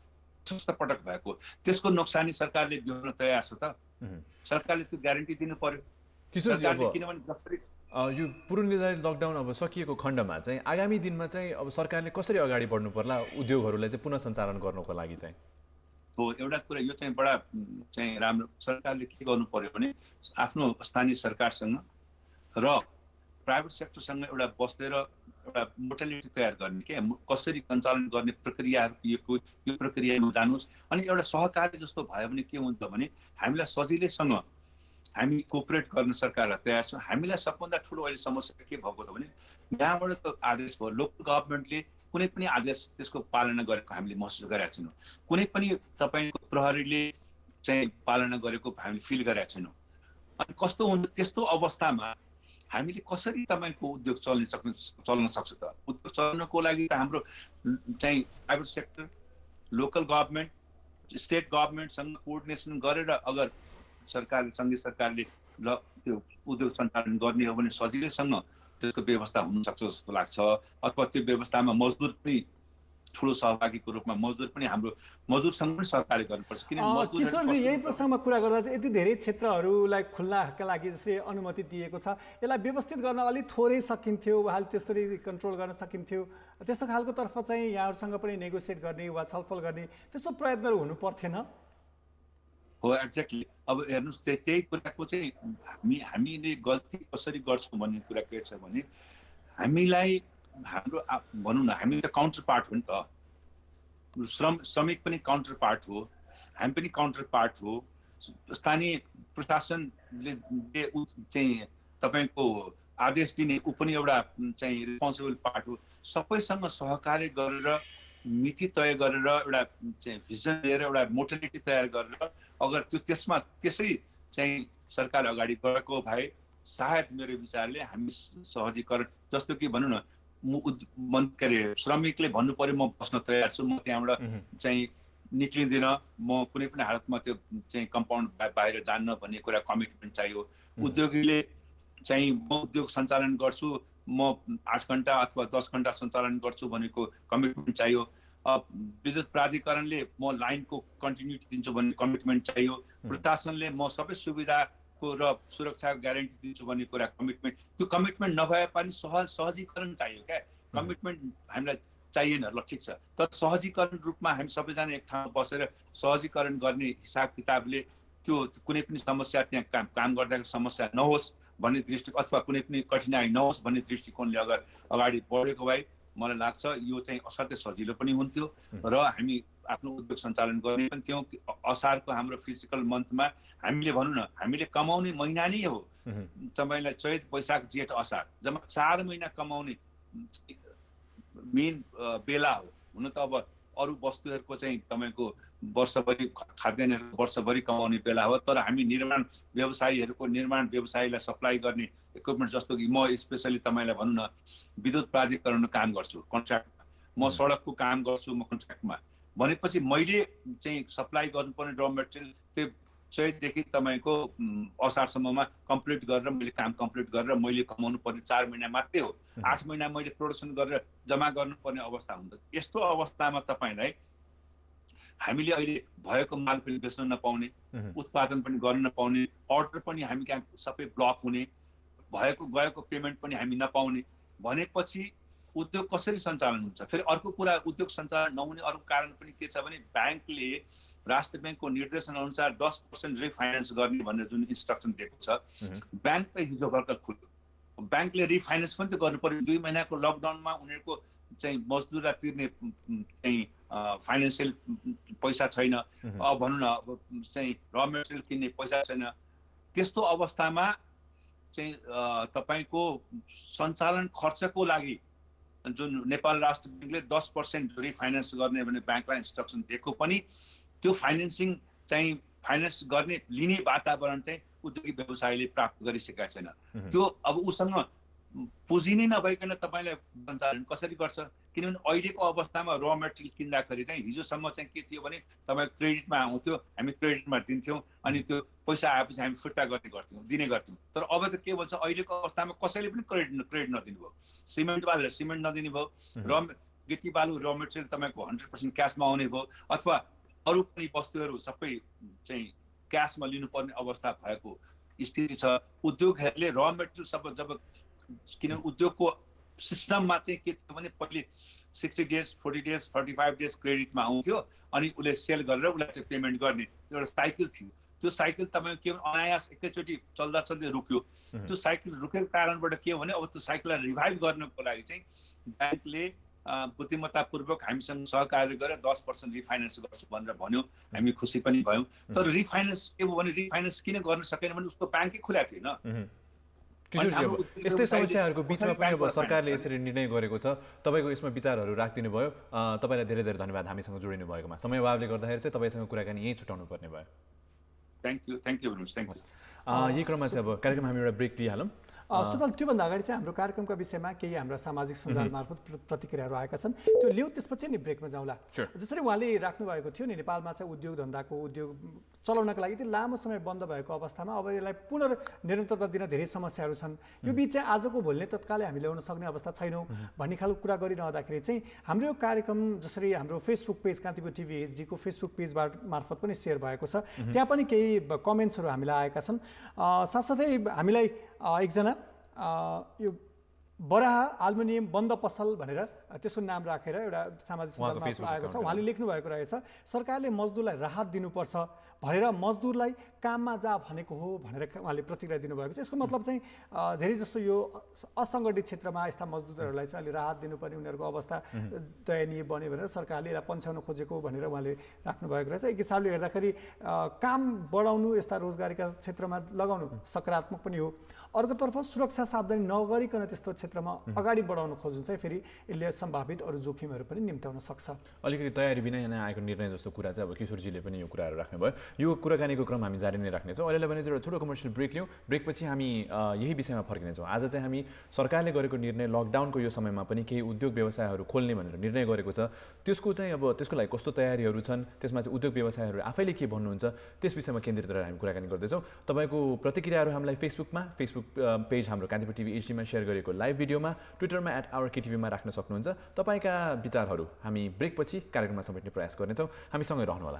प्रशस्त पटक भएको, त्यसको नोक्सानी सरकारले बिहोर्न तयार छ त? सरकारले त्यो ग्यारेन्टी दिनु पर्यो। किनभने जसरी यो पूर्वनिर्धारित लकडाउन अब सकिएको खण्डमा चाहिँ आगामी दिनमा चाहिँ अब सरकारले कसरी अगाडि बढ्नु पर्ला उद्योगहरूलाई चाहिँ पुनः सञ्चालन गर्नको लागि चाहिँ? हो, एउटा कुरा यो चाहिँ बडा चाहिँ राम्रो, सरकारले के गर्नु पर्यो भने आफ्नो स्थानीय सरकारसँग र प्राइभेट सेक्टरसँग एउटा बसेर एउटा मोडालिटी तयार गर्ने, के कसरी सञ्चालन गर्ने प्रक्रियाहरूको यो प्रक्रियामा जानुहोस्। अनि एउटा सहकारी जस्तो भयो भने के हुन्छ भने हामीलाई सजिलैसँग हामी कोअपरेट गर्न सरकारलाई तयार छौँ। हामीलाई सबभन्दा ठुलो अहिले समस्या के भएको छ भने यहाँबाट त आदेश भयो, लोकल गभर्मेन्टले कुनै पनि आदेश त्यसको पालना गरेको हामीले महसुस गरेका छैनौँ। कुनै पनि तपाईँको प्रहरीले चाहिँ पालना गरेको हामीले फिल गरेका छैनौँ। अनि कस्तो हुन्छ त्यस्तो अवस्थामा हामीले कसरी तपाईँको उद्योग चल्न सक्छ त? उद्योग चल्नको लागि त हाम्रो चाहिँ private sector, local government, state गभर्मेन्टसँग कोअर्डिनेसन गरेर अगर सङ्घीय सरकारले त्यो उद्योग सञ्चालन गर्ने हो भने सजिलैसँग त्यसको व्यवस्था हुनसक्छ जस्तो लाग्छ। अथवा त्यो व्यवस्थामा मजदुर पनि ठुलो सहभागीको रूपमा मजदुर पनि हाम्रो मजदुरसँग पनि सरकारले गर्नुपर्छ। किनभने किशोरजी यही प्रसङ्गमा कुरा गर्दा चाहिँ यति धेरै क्षेत्रहरूलाई खुल्लाका लागि जसरी अनुमति दिएको छ, यसलाई व्यवस्थित गर्न अलिक थोरै सकिन्थ्यो, उहाँले त्यसरी कन्ट्रोल गर्न सकिन्थ्यो, त्यस्तो खालको तर्फ चाहिँ यहाँहरूसँग पनि नेगोसिएट गर्ने वा छलफल गर्ने त्यस्तो प्रयत्नहरू हुनु पर्थेन? हो, एक्ज्याक्टली। अब हेर्नुहोस् त्यही कुराको चाहिँ हामीले गल्ती कसरी गर्छौँ भन्ने कुरा के छ भने हामीलाई हाम्रो भनौँ न हामी त काउन्टर पार्ट हो नि त, श्रमिक पनि काउन्टर पार्ट हो, हामी पनि काउन्टर पार्ट हो, स्थानीय प्रशासनले चाहिँ तपाईँको आदेश दिने ऊ पनि एउटा चाहिँ रिस्पोन्सिबल पार्ट हो। सबैसँग सहकार्य गरेर मिति तय गरेर एउटा चाहिँ भिजन लिएर एउटा मोडालिटी तयार गरेर अगर त्यसमा त्यसै चाहिँ सरकार अगाडि गएको भए सायद मेरो विचारले हामी सहजीकरण जस्तो कि भनौँ न के अरे श्रमिकले भन्नु पर्यो म बस्न तयार छु, म त्यहाँबाट चाहिँ निक्लिँदिनँ, म कुनै पनि हालतमा त्यो चाहिँ कम्पाउन्ड बाहिर जान्न भन्ने कुरा कमिटमेन्ट चाहियो। उद्योगीले चाहिँ म उद्योग सञ्चालन गर्छु, म 8 घन्टा अथवा 10 घन्टा सञ्चालन गर्छु भनेको कमिटमेन्ट चाहियो। विद्युत प्राधिकरणले म लाइनको कन्टिन्युटी दिन्छु भन्ने कमिटमेन्ट चाहियो। प्रशासनले म सबै सुविधाको र सुरक्षाको ग्यारेन्टी दिन्छु भन्ने कुरा कमिटमेन्ट, त्यो कमिटमेन्ट नभए पनि सहजीकरण चाहियो क्या। कमिटमेन्ट हामीलाई चाहिएन, ल ठिक छ, तर सहजीकरण रूपमा हामी सबैजना एक ठाउँमा बसेर सहजीकरण गर्ने हिसाब किताबले त्यो कुनै पनि समस्या त्यहाँ काम गर्दाको समस्या नहोस् भन्ने दृष्टिकोण अथवा कुनै पनि कठिनाइ नहोस् भन्ने दृष्टिकोणले अगर अगाडि बढेको भए मलाई लाग्छ यो चाहिँ असाध्यै सजिलो पनि हुन्थ्यो र हामी आफ्नो उद्योग सञ्चालन गर्ने पनि थियौँ। असारको हाम्रो फिजिकल मन्थमा हामीले भनौँ न हामीले कमाउने महिना नै हो तपाईँलाई चैत वैशाख जेठ असार, जम्मा 4 महिना कमाउने मेन बेला हो। हुन त अब अरू वस्तुहरूको चाहिँ तपाईँको वर्षभरि खाद्यान्नहरू वर्षभरि कमाउने बेला हो, तर हामी निर्माण व्यवसायीलाई सप्लाई गर्ने इक्विपमेन्ट जस्तो कि म स्पेसली तपाईँलाई भनौँ न विद्युत प्राधिकरणमा काम गर्छु कन्ट्र्याक्टमा, म सडकको काम गर्छु म कन्ट्र्याक्टमा, भनेपछि मैले चाहिँ सप्लाई गर्नुपर्ने र मेटेरियल त्यो चैतदेखि तपाईँको असारसम्ममा कम्प्लिट गरेर मैले काम कम्प्लिट गरेर मैले कमाउनु पर्ने 4 महिना मात्रै हो। 8 महिना मैले प्रोडक्सन गरेर जम्मा गर्नुपर्ने अवस्था हुन्छ। यस्तो अवस्थामा तपाईँलाई हामीले अहिले भएको माल पनि बेच्न नपाउने, उत्पादन पनि गर्न नपाउने, अर्डर पनि हामी कहाँ सबै ब्लक हुने, गएको पेमेन्ट पनि हामी नपाउने भनेपछि उद्योग कसरी सञ्चालन हुन्छ? फेरि अर्को कुरा उद्योग सञ्चालन नहुने अर्को कारण पनि के छ भने ब्याङ्कले राष्ट्र ब्याङ्कको निर्देशन अनुसार 10% रिफाइनेन्स गर्ने भनेर जुन इन्स्ट्रक्सन दिएको छ, ब्याङ्क त हिजो भर्खर खुल्यो, ब्याङ्कले रिफाइनेन्स पनि त गर्नु पर्यो। 2 महिनाको लकडाउनमा उनीहरूको चाहिँ मजदुरलाई तिर्ने चाहिँ फाइनेन्सियल पैसा छैन, अब भनौँ न अब चाहिँ र मेटेरियल किन्ने पैसा छैन। त्यस्तो अवस्थामा चाहिँ तपाईँको सञ्चालन खर्चको लागि जुन नेपाल राष्ट्र ब्याङ्कले 10% रिफाइनेन्स गर्ने भने ब्याङ्कलाई इन्स्ट्रक्सन दिएको पनि त्यो फाइनेन्स गर्ने लिने वातावरण चाहिँ उद्योगिक व्यवसायले प्राप्त गरिसकेका छैन। त्यो अब उसँग पुँजी नै नभइकन तपाईँले सञ्चालन कसरी गर्छ? किनभने अहिलेको अवस्थामा र मेटेरियल किन्दाखेरि चाहिँ हिजोसम्म चाहिँ के थियो भने तपाईँ क्रेडिटमा आउँथ्यो, हामी क्रेडिटमा दिन्थ्यौँ, अनि त्यो पैसा आएपछि हामी फिर्ता दिने गर्थ्यौँ। तर अब त के भन्छ अहिलेको अवस्थामा कसैले पनि क्रेडिट नदिनु भयो, सिमेन्ट बालुले सिमेन्ट नदिनु भयो, गिटी बालु र मेटेरियल तपाईँको 100% क्यासमा आउने भयो, अथवा अरू पनि वस्तुहरू सबै चाहिँ क्यासमा लिनुपर्ने अवस्था भएको स्थिति छ। उद्योगहरूले र मेटेरियल सब जब किनभने उद्योगको सिस्टममा चाहिँ के थियो भने पहिले 60 days 40 days 45 days क्रेडिटमा आउँथ्यो अनि उसले सेल गरेर उसलाई चाहिँ पेमेन्ट गर्ने एउटा साइकल थियो। त्यो साइकल तपाईँको के भने अनायास एकैचोटि चल्दा चल्दै रुक्यो। त्यो साइकल रुकेको कारणबाट के हो भने अब त्यो साइकललाई रिभाइभ गर्नको लागि चाहिँ ब्याङ्कले बुद्धिमत्तापूर्वक हामीसँग सहकार्य गरेर 10% रिफाइनेन्स गर्छु भनेर भन्यो। हामी खुसी पनि भयौँ। तर रिफाइनेन्स के भयो भने रिफाइनेन्स किन गर्न सकेन भने उसको ब्याङ्कै खुला थिएन। यस्तै समस्याहरूको बिचमा पनि अब सरकारले यसरी निर्णय गरेको छ। तपाईँको यसमा विचारहरू राखिदिनु भयो। तपाईँलाई धेरै धेरै धन्यवाद हामीसँग जोडिनु भएकोमा। समय अभावले गर्दाखेरि चाहिँ तपाईँसँग कुराकानी यहीँ छुटाउनु पर्ने भयो। Thank you very much. Thank you. यही क्रममा चाहिँ अब कार्यक्रम हामी एउटा ब्रेक लिइहालौँ। सुनल त्योभन्दा अगाडि चाहिँ हाम्रो कार्यक्रमका विषयमा केही हाम्रा सामाजिक सञ्जाल मार्फत प्रतिक्रियाहरू आएका छन्, त्यो लिउँ, त्यसपछि नि ब्रेकमा जाउँला। जसरी उहाँले राख्नुभएको थियो नि, नेपालमा चाहिँ उद्योग धन्दाको उद्योग चलाउनका लागि यति लामो समय बन्द भएको अवस्थामा अब यसलाई पुनर्निरन्तरता दिन धेरै समस्याहरू छन्। यो बिच चाहिँ आजको भोलि तत्कालै हामी ल्याउन सक्ने अवस्था छैनौँ भन्ने खालको कुरा गरिरहँदाखेरि चाहिँ हाम्रो यो कार्यक्रम जसरी हाम्रो फेसबुक पेज कान्तिपुर टिभी एचडीको फेसबुक पेजबाट मार्फत पनि सेयर भएको छ, त्यहाँ पनि केही कमेन्ट्सहरू हामीलाई आएका छन्। साथसाथै हामीलाई एकजना यो बराहा आल्मुनियम बन्द पसल भनेर त्यसको नाम राखेर एउटा सामाजिक सञ्जालमा आएको छ। उहाँले लेख्नु भएको रहेछ, सरकारले मजदुरलाई राहत दिनुपर्छ भनेर मजदुरलाई काममा जा भनेको हो भनेर उहाँले प्रतिक्रिया दिनुभएको छ। यसको मतलब चाहिँ धेरै जस्तो यो असङ्गठित क्षेत्रमा यस्ता मजदुरहरूलाई चाहिँ अलि राहत दिनुपर्ने, उनीहरूको अवस्था दयनीय बन्यो भनेर सरकारले यसलाई पन्छाउन खोजेको भनेर उहाँले राख्नुभएको रहेछ। एक हिसाबले हेर्दाखेरि काम बढाउनु, यस्ता रोजगारीका क्षेत्रमा लगाउनु सकारात्मक पनि हो। अर्कोतर्फ सुरक्षा सावधानी नगरिकन त्यस्तो क्षेत्रमा अगाडि बढाउन खोज्नु चाहिँ फेरि यसले सम्भावित अरू जोखिमहरू पनि निम्त्याउन सक्छ। अलिकति तयारी बिना यहाँ आएको निर्णय जस्तो कुरा चाहिँ अब किशोरजीले पनि यो कुराहरू राख्नुभयो। यो कुराकानीको क्रम हामी जारी नै राख्नेछौँ। अहिले भने चाहिँ एउटा छोटो कमर्सियल ब्रेक लियौँ। ब्रेकपछि हामी यही विषयमा फर्किनेछौँ। आज चाहिँ हामी सरकारले गरेको निर्णय, लकडाउनको यो समयमा पनि केही उद्योग व्यवसायहरू खोल्ने भनेर निर्णय गरेको छ, त्यसको चाहिँ अब त्यसको लागि कस्तो तयारीहरू छन्, त्यसमा चाहिँ उद्योग व्यवसायहरू आफैले के भन्नुहुन्छ, त्यस विषयमा केन्द्रित रहेर हामी कुराकानी गर्दैछौँ। तपाईँको प्रतिक्रियाहरू हामीलाई फेसबुक पेज हाम्रो कान्तिपुर टिभी एचडीमा सेयर गरेको लाइभ भिडियोमा, ट्विटरमा @OurKTVमा राख्न सक्नुहुन्छ। तपाईँका विचारहरू हामी ब्रेकपछि कार्यक्रममा समेट्ने प्रयास गर्नेछौँ। हामीसँगै रहनुहोला।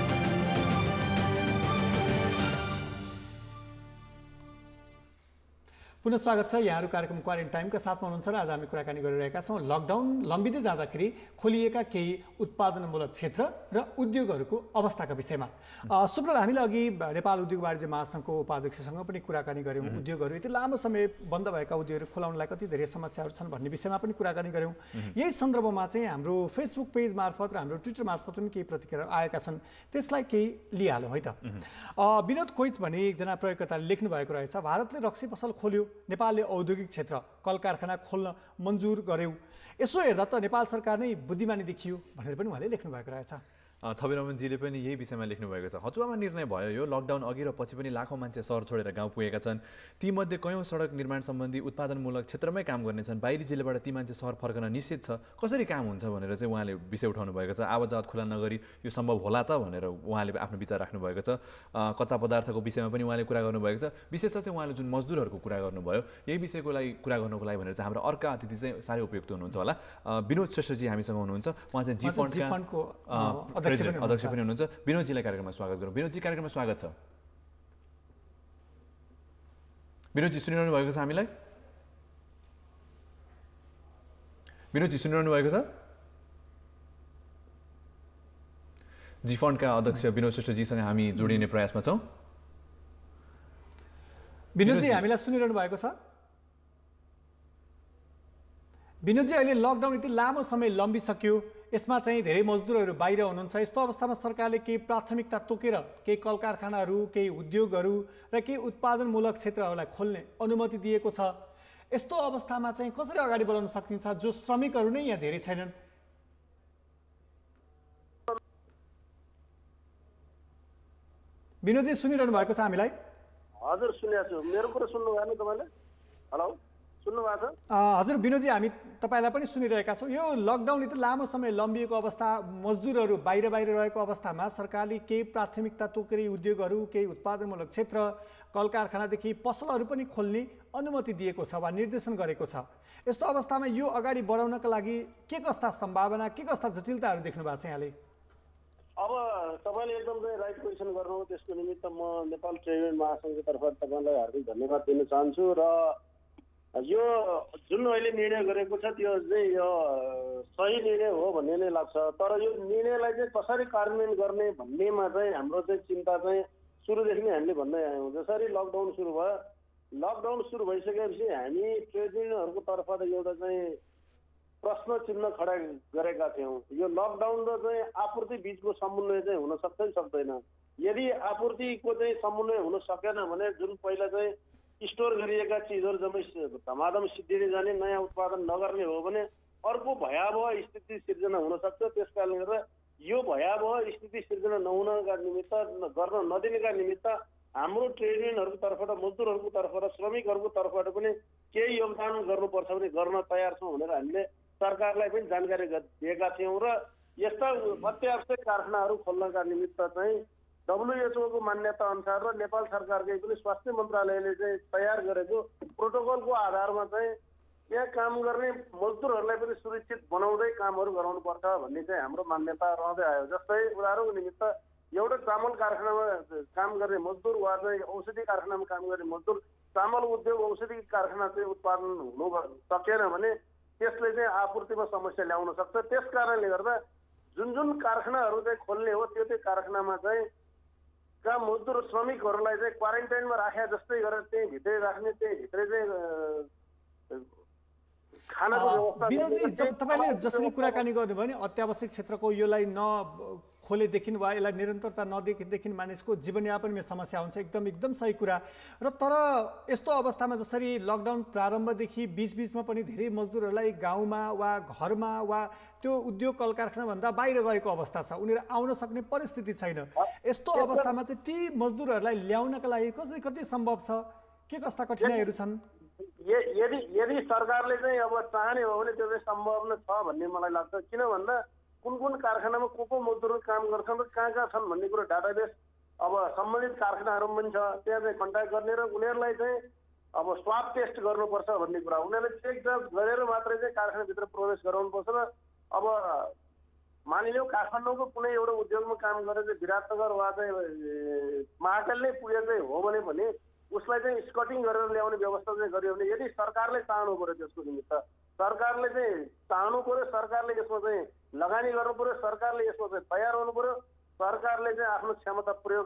पुनः स्वागत छ। यहाँहरू कार्यक्रम क्वारेन्टाइन टाइमका साथमा हुनुहुन्छ र आज हामी कुराकानी गरिरहेका छौँ लकडाउन लम्बिँदै जाँदाखेरि खोलिएका केही उत्पादनमूलक क्षेत्र र उद्योगहरूको अवस्थाका विषयमा। सुब्रल, हामीले अघि नेपाल उद्योग वाणिज्य महासङ्घको उपाध्यक्षसँग पनि कुराकानी गऱ्यौँ। उद्योगहरू यति लामो समय बन्द भएका उद्योगहरू खोलाउनलाई कति धेरै समस्याहरू छन् भन्ने विषयमा पनि कुराकानी गऱ्यौँ। यही सन्दर्भमा चाहिँ हाम्रो फेसबुक पेज मार्फत र हाम्रो ट्विटर मार्फत पनि केही प्रतिक्रिया आएका छन्, त्यसलाई केही लिइहालौँ है त। विनोद कोइच भन्ने एकजना प्रयोगकर्ताले लेख्नु भएको रहेछ, भारतले रक्सी पसल खोल्यो, नेपालले औद्योगिक क्षेत्र कल कारखाना खोल्न मन्जुर गर्यो, यसो हेर्दा त नेपाल सरकार नै बुद्धिमानी देखियो भनेर पनि उहाँले लेख्नु भएको रहेछ। छविरमनजीले पनि यही विषयमा लेख्नु भएको छ। हचुवामा निर्णय भयो यो लकडाउन अघि र पछि पनि लाखौँ मान्छे सहर छोडेर गाउँ पुगेका छन्। तीमध्ये कयौँ सडक निर्माण सम्बन्धी उत्पादनमूलक क्षेत्रमै काम गर्नेछन्। बाहिरी जिल्लाबाट ती मान्छे सहर फर्कन निषेध छ, कसरी काम हुन्छ भनेर चाहिँ उहाँले विषय उठाउनु भएको छ। आवाजात खुला नगरी यो सम्भव होला त भनेर उहाँले आफ्नो विचार राख्नु भएको छ। कच्चा पदार्थको विषयमा पनि उहाँले कुरा गर्नुभएको छ। विशेष चाहिँ उहाँले जुन मजदुरहरूको कुरा गर्नुभयो, यही विषयको लागि कुरा गर्नको लागि भनेर चाहिँ हाम्रो अर्का अतिथि चाहिँ साह्रै उपयुक्त हुनुहुन्छ होला। विनोद श्रेष्ठजी हामीसँग हुनुहुन्छ। उहाँ चाहिँ जी फन्डको अध्यक्ष पनि हुनुहुन्छ। विनोदजीलाई कार्यक्रममा स्वागत गरौँ। विनोदजी, कार्यक्रममा स्वागत छ। विनोदजी सुनिरहनु भएको छ हामीलाई? विनोदजी सुनिरहनु भएको छ? जी फन्डका अध्यक्ष विनोद श्रेष्ठजीसँग हामी जोडिने प्रयासमा छौँ। विनोदजी हामीलाई सुनिरहनु भएको छ? विनोदजी, अहिले लकडाउन यति लामो समय लम्बिसक्यो, यसमा चाहिँ धेरै मजदुरहरू बाहिर हुनुहुन्छ। यस्तो अवस्थामा सरकारले केही प्राथमिकता तोकेर केही कल कारखानाहरू, केही उद्योगहरू र केही उत्पादनमूलक क्षेत्रहरूलाई खोल्ने अनुमति दिएको छ। यस्तो अवस्थामा चाहिँ कसरी अगाडि बढाउन सकिन्छ जो श्रमिकहरू नै यहाँ धेरै छैनन्? विनोदजी सुनिरहनु भएको छ हामीलाई? हजुर सुनेको छु। मेरो कुरा सुन्नु भएन तपाईँले? हेलो, सुन्नु भएको छ? हजुर विनोदजी, हामी तपाईँलाई पनि सुनिरहेका छौँ। यो लकडाउन यति लामो समय लम्बिएको अवस्था, मजदुरहरू बाहिर रहेको अवस्थामा सरकारले केही प्राथमिकता तोकेर उद्योगहरू, केही उत्पादनमूलक क्षेत्र, कल कारखानादेखि पसलहरू पनि खोल्ने अनुमति दिएको छ वा निर्देशन गरेको छ। यस्तो अवस्थामा यो अगाडि बढाउनका लागि के कस्ता सम्भावना, के कस्ता जटिलताहरू देख्नु भएको छ यहाँले? अब तपाईँले एकदम चाहिँ राइट क्वेसन गर्नुभयो। त्यसको निमित्त म नेपाल ट्रेड युनियन महासङ्घको तर्फबाट तपाईँलाई हार्दिक धन्यवाद दिन चाहन्छु। र यो जुन अहिले निर्णय गरेको छ त्यो चाहिँ यो सही निर्णय हो भन्ने नै लाग्छ। तर यो निर्णयलाई चाहिँ कसरी कार्यान्वयन गर्ने भन्नेमा चाहिँ हाम्रो चाहिँ चिन्ता चाहिँ सुरुदेखि नै हामीले भन्दै आयौँ। जसरी लकडाउन सुरु भयो, लकडाउन सुरु भइसकेपछि हामी ट्रेड युनियनहरूको तर्फबाट एउटा चाहिँ प्रश्न चिन्ह खडा गरेका थियौँ। यो लकडाउन र चाहिँ आपूर्ति बिचको समन्वय चाहिँ हुन सक्छ कि सक्दैन। यदि आपूर्तिको चाहिँ समन्वय हुन सकेन भने जुन पहिला चाहिँ स्टोर गरिएका चिजहरू जम्मै धमाधम सिद्धिँदै जाने, नयाँ उत्पादन नगर्ने हो भने अर्को भयावह स्थिति सिर्जना हुन सक्छ। त्यस कारणले गर्दा यो भयावह स्थिति सिर्जना नहुनका निमित्त, गर्न नदिनेका निमित्त हाम्रो ट्रेड युनियनहरूको तर्फबाट, मजदुरहरूको तर्फबाट, श्रमिकहरूको तर्फबाट पनि केही योगदान गर्नुपर्छ भने गर्न तयार छौँ भनेर हामीले सरकारलाई पनि जानकारी दिएका थियौँ। र यस्ता अत्यावश्यक कारखानाहरू खोल्नका निमित्त चाहिँ WHO को मान्यता अनुसार र नेपाल सरकारकै पनि स्वास्थ्य मन्त्रालयले चाहिँ तयार गरेको प्रोटोकलको आधारमा चाहिँ यहाँ काम गर्ने मजदुरहरूलाई पनि सुरक्षित बनाउँदै कामहरू गराउनुपर्छ भन्ने चाहिँ हाम्रो मान्यता रहँदै आयो। जस्तै उदाहरणको निमित्त एउटा चामल कारखानामा काम गर्ने मजदुर वा चाहिँ औषधि कारखानामा काम गर्ने मजदुर, चामल उद्योग औषधि कारखाना चाहिँ उत्पादन हुनु सकेन भने त्यसले चाहिँ आपूर्तिमा समस्या ल्याउन सक्छ। त्यस कारणले गर्दा जुन जुन कारखानाहरू चाहिँ खोल्ने हो त्यो कारखानामा चाहिँ काम मजदुर श्रमिकहरूलाई चाहिँ क्वारेन्टाइनमा राखे जस्तै गरेर त्यही भित्रै राख्ने, त्यही भित्रै चाहिँ खानाको व्यवस्था। विनोदजी, जब तपाईँले जसरी कुराकानी गर्नुभयो नि अत्यावश्यक क्षेत्रको योलाई खोलेदेखि वा यसलाई निरन्तरता नदिएदेखि मानिसको जीवनयापनमा समस्या हुन्छ, एकदम सही कुरा। र तर यस्तो अवस्थामा जसरी लकडाउन प्रारम्भदेखि बिचबिचमा पनि धेरै मजदुरहरूलाई गाउँमा वा घरमा वा त्यो उद्योग कल कारखानाभन्दा बाहिर गएको अवस्था छ, उनीहरू आउन सक्ने परिस्थिति छैन। यस्तो अवस्थामा चाहिँ ती मजदुरहरूलाई ल्याउनका लागि कति सम्भव छ, के कस्ता कठिनाइहरू छन्? यदि सरकारले चाहिँ अब चाहने हो भने त्यो चाहिँ सम्भव नै छ भन्ने मलाई लाग्छ। किन भन्दा कुन कुन कारखानामा को मजदुरहरू काम गर्छन् र कहाँ छन् भन्ने कुरो डाटाबेस अब सम्बन्धित कारखानाहरूमा पनि छ। त्यहाँ चाहिँ कन्ट्याक्ट गर्ने र उनीहरूलाई चाहिँ अब स्वाब टेस्ट गर्नुपर्छ भन्ने कुरा, उनीहरूले चेक जाँच गरेर मात्रै चाहिँ कारखानाभित्र प्रवेश गराउनुपर्छ। र अब मानिलिउँ काठमाडौँको कुनै एउटा उद्योगमा काम गरेर चाहिँ विराटनगर वा चाहिँ महाकाल नै पुगेकै हो भने उसलाई चाहिँ स्कटिङ गरेर ल्याउने व्यवस्था चाहिँ गरियो भने, यदि सरकारले चाहनु पर्यो त्यसको निमित्त, सरकारले चाहिँ चाहनु पर्यो, सरकारले यसमा चाहिँ लगानी गर्नु पर्यो, सरकारले यसमा चाहिँ तयार हुनु पर्यो, सरकारले चाहिँ आफ्नो क्षमता प्रयोग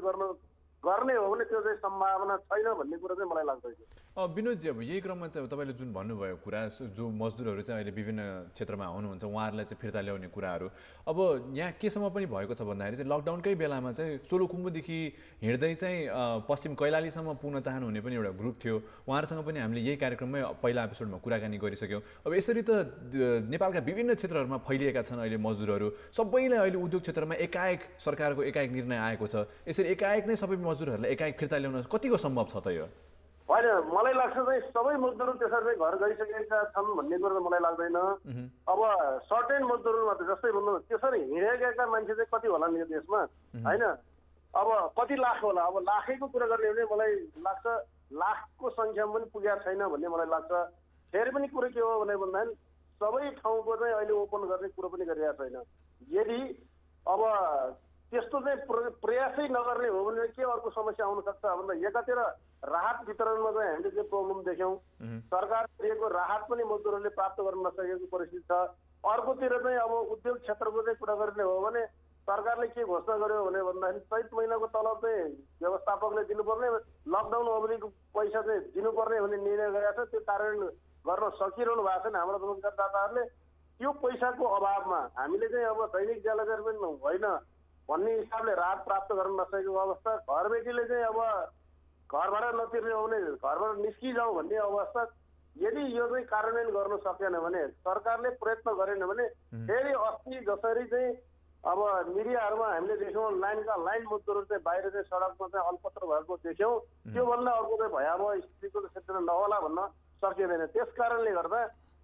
गर्ने हो भने त्यो चाहिँ सम्भावना छैन भन्ने कुरो चाहिँ मलाई लाग्दैछ। विनोदजी, अब यही क्रममा चाहिँ तपाईँले जुन भन्नुभयो कुरा, जो मजदुरहरू चाहिँ अहिले विभिन्न क्षेत्रमा हुनुहुन्छ उहाँहरूलाई चाहिँ फिर्ता ल्याउने कुराहरू, अब यहाँ केसम्म पनि भएको छ भन्दाखेरि चाहिँ लकडाउनकै बेलामा चाहिँ सोलुखुम्बुदेखि हिँड्दै चाहिँ पश्चिम कैलालीसम्म पुग्न चाहनुहुने पनि एउटा ग्रुप थियो, उहाँहरूसँग पनि हामीले यही कार्यक्रममै पहिला एपिसोडमा कुराकानी गरिसक्यौँ। अब यसरी त नेपालका विभिन्न क्षेत्रहरूमा फैलिएका छन् अहिले मजदुरहरू, सबैलाई अहिले उद्योग क्षेत्रमा एकाएक सरकारको एकाएक निर्णय आएको छ, यसरी एकाएक नै सबै मजदुरहरूलाई एकाएक फिर्ता ल्याउन कतिको सम्भव छ त यो? होइन, मलाई लाग्छ चाहिँ सबै मजदुरहरू त्यसरी चाहिँ घर गइसकेका छन् भन्ने कुरो त मलाई लाग्दैन। अब सर्टेन मजदुरहरू मात्रै, जस्तै भन्नु त्यसरी हिँडेका मान्छे चाहिँ कति होला नि यो देशमा, होइन? अब कति लाख होला? अब लाखैको कुरा गर्ने भने मलाई लाग्छ लाखको सङ्ख्यामा पनि पुगेको छैन भन्ने मलाई लाग्छ। फेरि पनि कुरो के हो भने भन्दाखेरि सबै ठाउँको चाहिँ अहिले ओपन गर्ने कुरो पनि गरिरहेको छैन। यदि अब त्यस्तो चाहिँ प्रयासै नगर्ने हो भने के अर्को समस्या आउन सक्छ भन्दा एकातिर राहत वितरणमा चाहिँ हामीले चाहिँ प्रब्लम देख्यौँ, सरकार दिएको राहत पनि मजदुरहरूले प्राप्त गर्न नसकेको परिस्थिति छ। अर्कोतिर चाहिँ अब उद्योग क्षेत्रको चाहिँ कुरा गर्ने हो भने सरकारले के घोषणा गर्यो भने भन्दाखेरि चैत महिनाको तलब चाहिँ व्यवस्थापकले दिनुपर्ने, लकडाउन अवधिको पैसा चाहिँ दिनुपर्ने भन्ने निर्णय गरेको छ। त्यो कार्यान्वयन गर्न सकिरहनु भएको छैन हाम्रो रोजगारदाताहरूले। त्यो पैसाको अभावमा हामीले चाहिँ अब दैनिक ज्यालाजार पनि होइन भन्ने हिसाबले राहत प्राप्त गर्न नसकेको अवस्था, घरबेटीले चाहिँ अब घरबाट नतिर्ने हो भने घरबाट निस्किजाउँ भन्ने अवस्था। यदि यो चाहिँ कार्यान्वयन गर्न सकेन भने, सरकारले प्रयत्न गरेन भने फेरि अस्ति जसरी चाहिँ अब मिडियाहरूमा हामीले देख्यौँ लाइन मजदुरहरू चाहिँ बाहिर चाहिँ सडकमा चाहिँ अल्पत्र भएको देख्यौँ, त्योभन्दा अर्को चाहिँ भयावह स्थितिको क्षेत्र नहोला भन्न सकिँदैन। त्यस कारणले गर्दा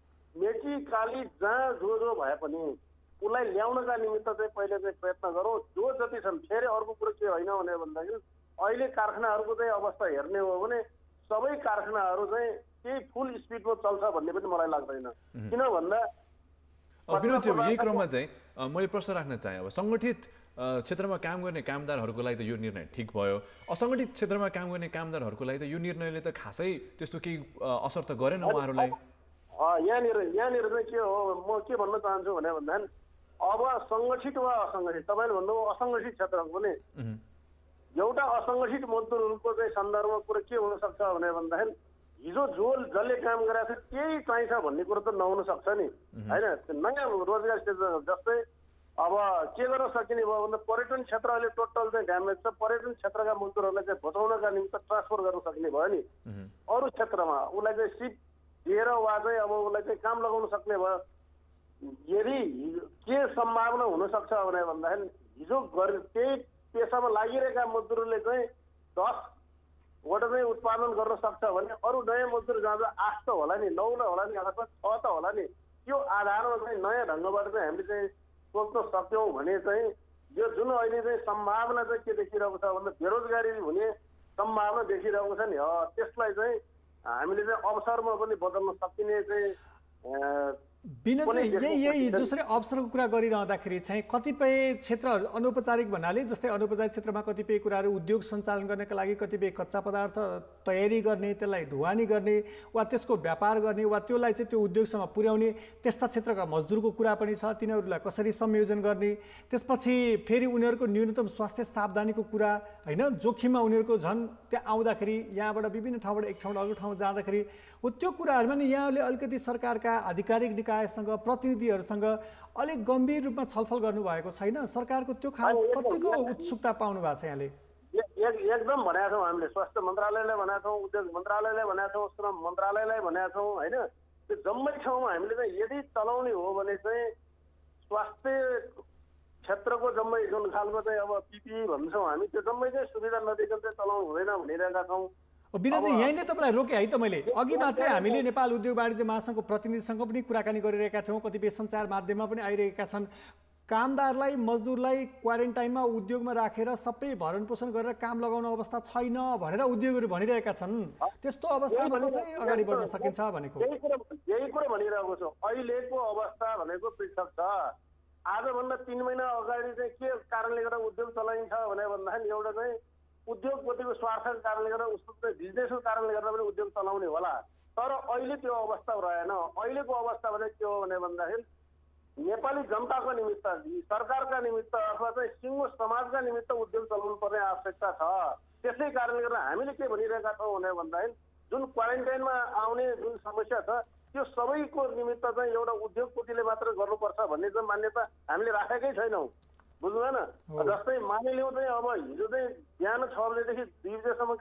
मेची काली जहाँ जो भए पनि उसलाई ल्याउनका निमित्त चाहिँ पहिले चाहिँ प्रयत्न गरौँ, जो जति छन्। फेरि अर्को कुरो के होइन भने भन्दाखेरि अहिले कारखानाहरूको चाहिँ अवस्था हेर्ने हो भने सबै कारखानाहरू चाहिँ केही फुल स्पिडमा चल्छ भन्ने पनि मलाई लाग्दैन। किन भन्दा विनोदज्यू यही क्रममा चाहिँ मैले प्रश्न राख्न चाहेँ अब सङ्गठित क्षेत्रमा काम गर्ने कामदारहरूको लागि त यो निर्णय ठिक भयो असङ्गठित क्षेत्रमा काम गर्ने कामदारहरूको लागि त यो निर्णयले त खासै त्यस्तो केही असर त गरेन उहाँहरूलाई यहाँनिर चाहिँ के हो म के भन्न चाहन्छु भने भन्दाखेरि अब सङ्गठित वा असङ्गठित तपाईँले भन्नुभयो असङ्गठित क्षेत्रमा पनि एउटा असङ्गठित मजदुरहरूको चाहिँ सन्दर्भमा कुरो के हुनसक्छ भने भन्दाखेरि हिजो जसले काम गरेको छ केही चाहिन्छ भन्ने कुरो त नहुन सक्छ नि होइन नयाँ रोजगार क्षेत्र जस्तै अब के गर्न सकिने भयो भन्दा पर्यटन क्षेत्र अहिले टोटल चाहिँ ड्यामेज छ पर्यटन क्षेत्रका मजदुरहरूलाई चाहिँ बचाउनका निमित्त ट्रान्सफर गर्न सक्ने भयो नि अरू क्षेत्रमा उसलाई चाहिँ सिप दिएर वा चाहिँ अब उसलाई चाहिँ काम लगाउन सक्ने भयो यदि के सम्भावना हुनसक्छ भने भन्दाखेरि हिजो त्यही पेसामा लागिरहेका मजदुरले चाहिँ 10वटा चाहिँ उत्पादन गर्न सक्छ भने अरू नयाँ मजदुर जहाँ 8 त होला नि 9 त होला नि अथवा 6 त होला नि त्यो आधारमा चाहिँ नयाँ ढङ्गबाट चाहिँ हामीले चाहिँ सोच्न सक्यौँ भने चाहिँ यो जुन अहिले चाहिँ सम्भावना चाहिँ के देखिरहेको छ भन्दा बेरोजगारी हुने सम्भावना देखिरहेको छ नि त्यसलाई चाहिँ हामीले चाहिँ अवसरमा पनि बदल्न सकिने चाहिँ विनोद चाहिँ यही जसरी अवसरको कुरा गरिरहँदाखेरि चाहिँ कतिपय क्षेत्रहरू अनौपचारिक भन्नाले जस्तै अनौपचारिक क्षेत्रमा कतिपय कुराहरू उद्योग सञ्चालन गर्नका लागि कतिपय कच्चा पदार्थ तयारी गर्ने त्यसलाई ढुवानी गर्ने वा त्यसको व्यापार गर्ने वा त्यसलाई चाहिँ त्यो उद्योगसम्म पुर्याउने त्यस्ता क्षेत्रका मजदुरको कुरा पनि छ तिनीहरूलाई कसरी संयोजन गर्ने त्यसपछि फेरि उनीहरूको न्यूनतम स्वास्थ्य सावधानीको कुरा होइन जोखिममा उनीहरूको झन् त्यहाँ आउँदाखेरि यहाँबाट विभिन्न ठाउँबाट एक ठाउँबाट अर्को ठाउँ जाँदाखेरि हो त्यो कुराहरूमा नि यहाँले अलिकति सरकारका आधिकारिक निकायसँग प्रतिनिधिहरूसँग अलिक गम्भीर रूपमा छलफल गर्नुभएको छैन सरकारको त्यो कतिको उत्सुकता पाउनु भएको छ यहाँले एकदम भनेका छौँ हामीले स्वास्थ्य मन्त्रालयलाई भनेका छौँ उद्योग मन्त्रालयलाई भनेका छौँ श्रम मन्त्रालयलाई भनेका छौँ होइन त्यो जम्मै ठाउँमा हामीले चाहिँ यदि चलाउने हो भने चाहिँ स्वास्थ्य क्षेत्रको जम्मै जुन खालको चाहिँ अब पिपी भन्छौँ हामी त्यो जम्मै चाहिँ सुविधा नदिकन चाहिँ चलाउनु हुँदैन भनिरहेका छौँ विनोदजी यहीँ नै तपाईँलाई रोकेँ है त मैले अघि मात्रै हामीले नेपाल उद्योग वाणिज्य महासङ्घको प्रतिनिधिसँग पनि कुराकानी गरिरहेका थियौँ कतिपय सञ्चार माध्यममा पनि आइरहेका छन् कामदारलाई मजदुरलाई क्वारेन्टाइनमा उद्योगमा राखेर सबै भरण पोषण गरेर काम लगाउने अवस्था छैन भनेर उद्योगहरू भनिरहेका छन् त्यस्तो अवस्थामा कसरी अगाडि बढ्न सकिन्छ भनेको यही कुरो भनिरहेको छु अहिलेको अवस्था भनेको पृथक छ आजभन्दा 3 महिना अगाडि चाहिँ के कारणले गर्दा उद्योग चलाइन्छ भने भन्दाखेरि एउटा चाहिँ उद्योगपतिको स्वार्थको कारणले गर्दा उसको चाहिँ बिजनेसको कारणले गर्दा पनि उद्योग चलाउने होला तर अहिले त्यो अवस्था रहेन अहिलेको अवस्था भने के हो भने भन्दाखेरि नेपाली जनताको निमित्त सरकारका निमित्त अथवा चाहिँ सिङ्गो समाजका निमित्त उद्योग चलाउनु पर्ने आवश्यकता छ त्यसै कारणले गर्दा हामीले के भनिरहेका छौँ भने भन्दाखेरि जुन क्वारेन्टाइनमा आउने जुन समस्या छ त्यो सबैको निमित्त चाहिँ एउटा उद्योगपतिले मात्र गर्नुपर्छ भन्ने चाहिँ मान्यता हामीले राखेकै छैनौँ बुझ्नु भएन जस्तै मानिलिउँ चाहिँ अब हिजो चाहिँ बिहान 6 बजेदेखि 2 बजेसम्म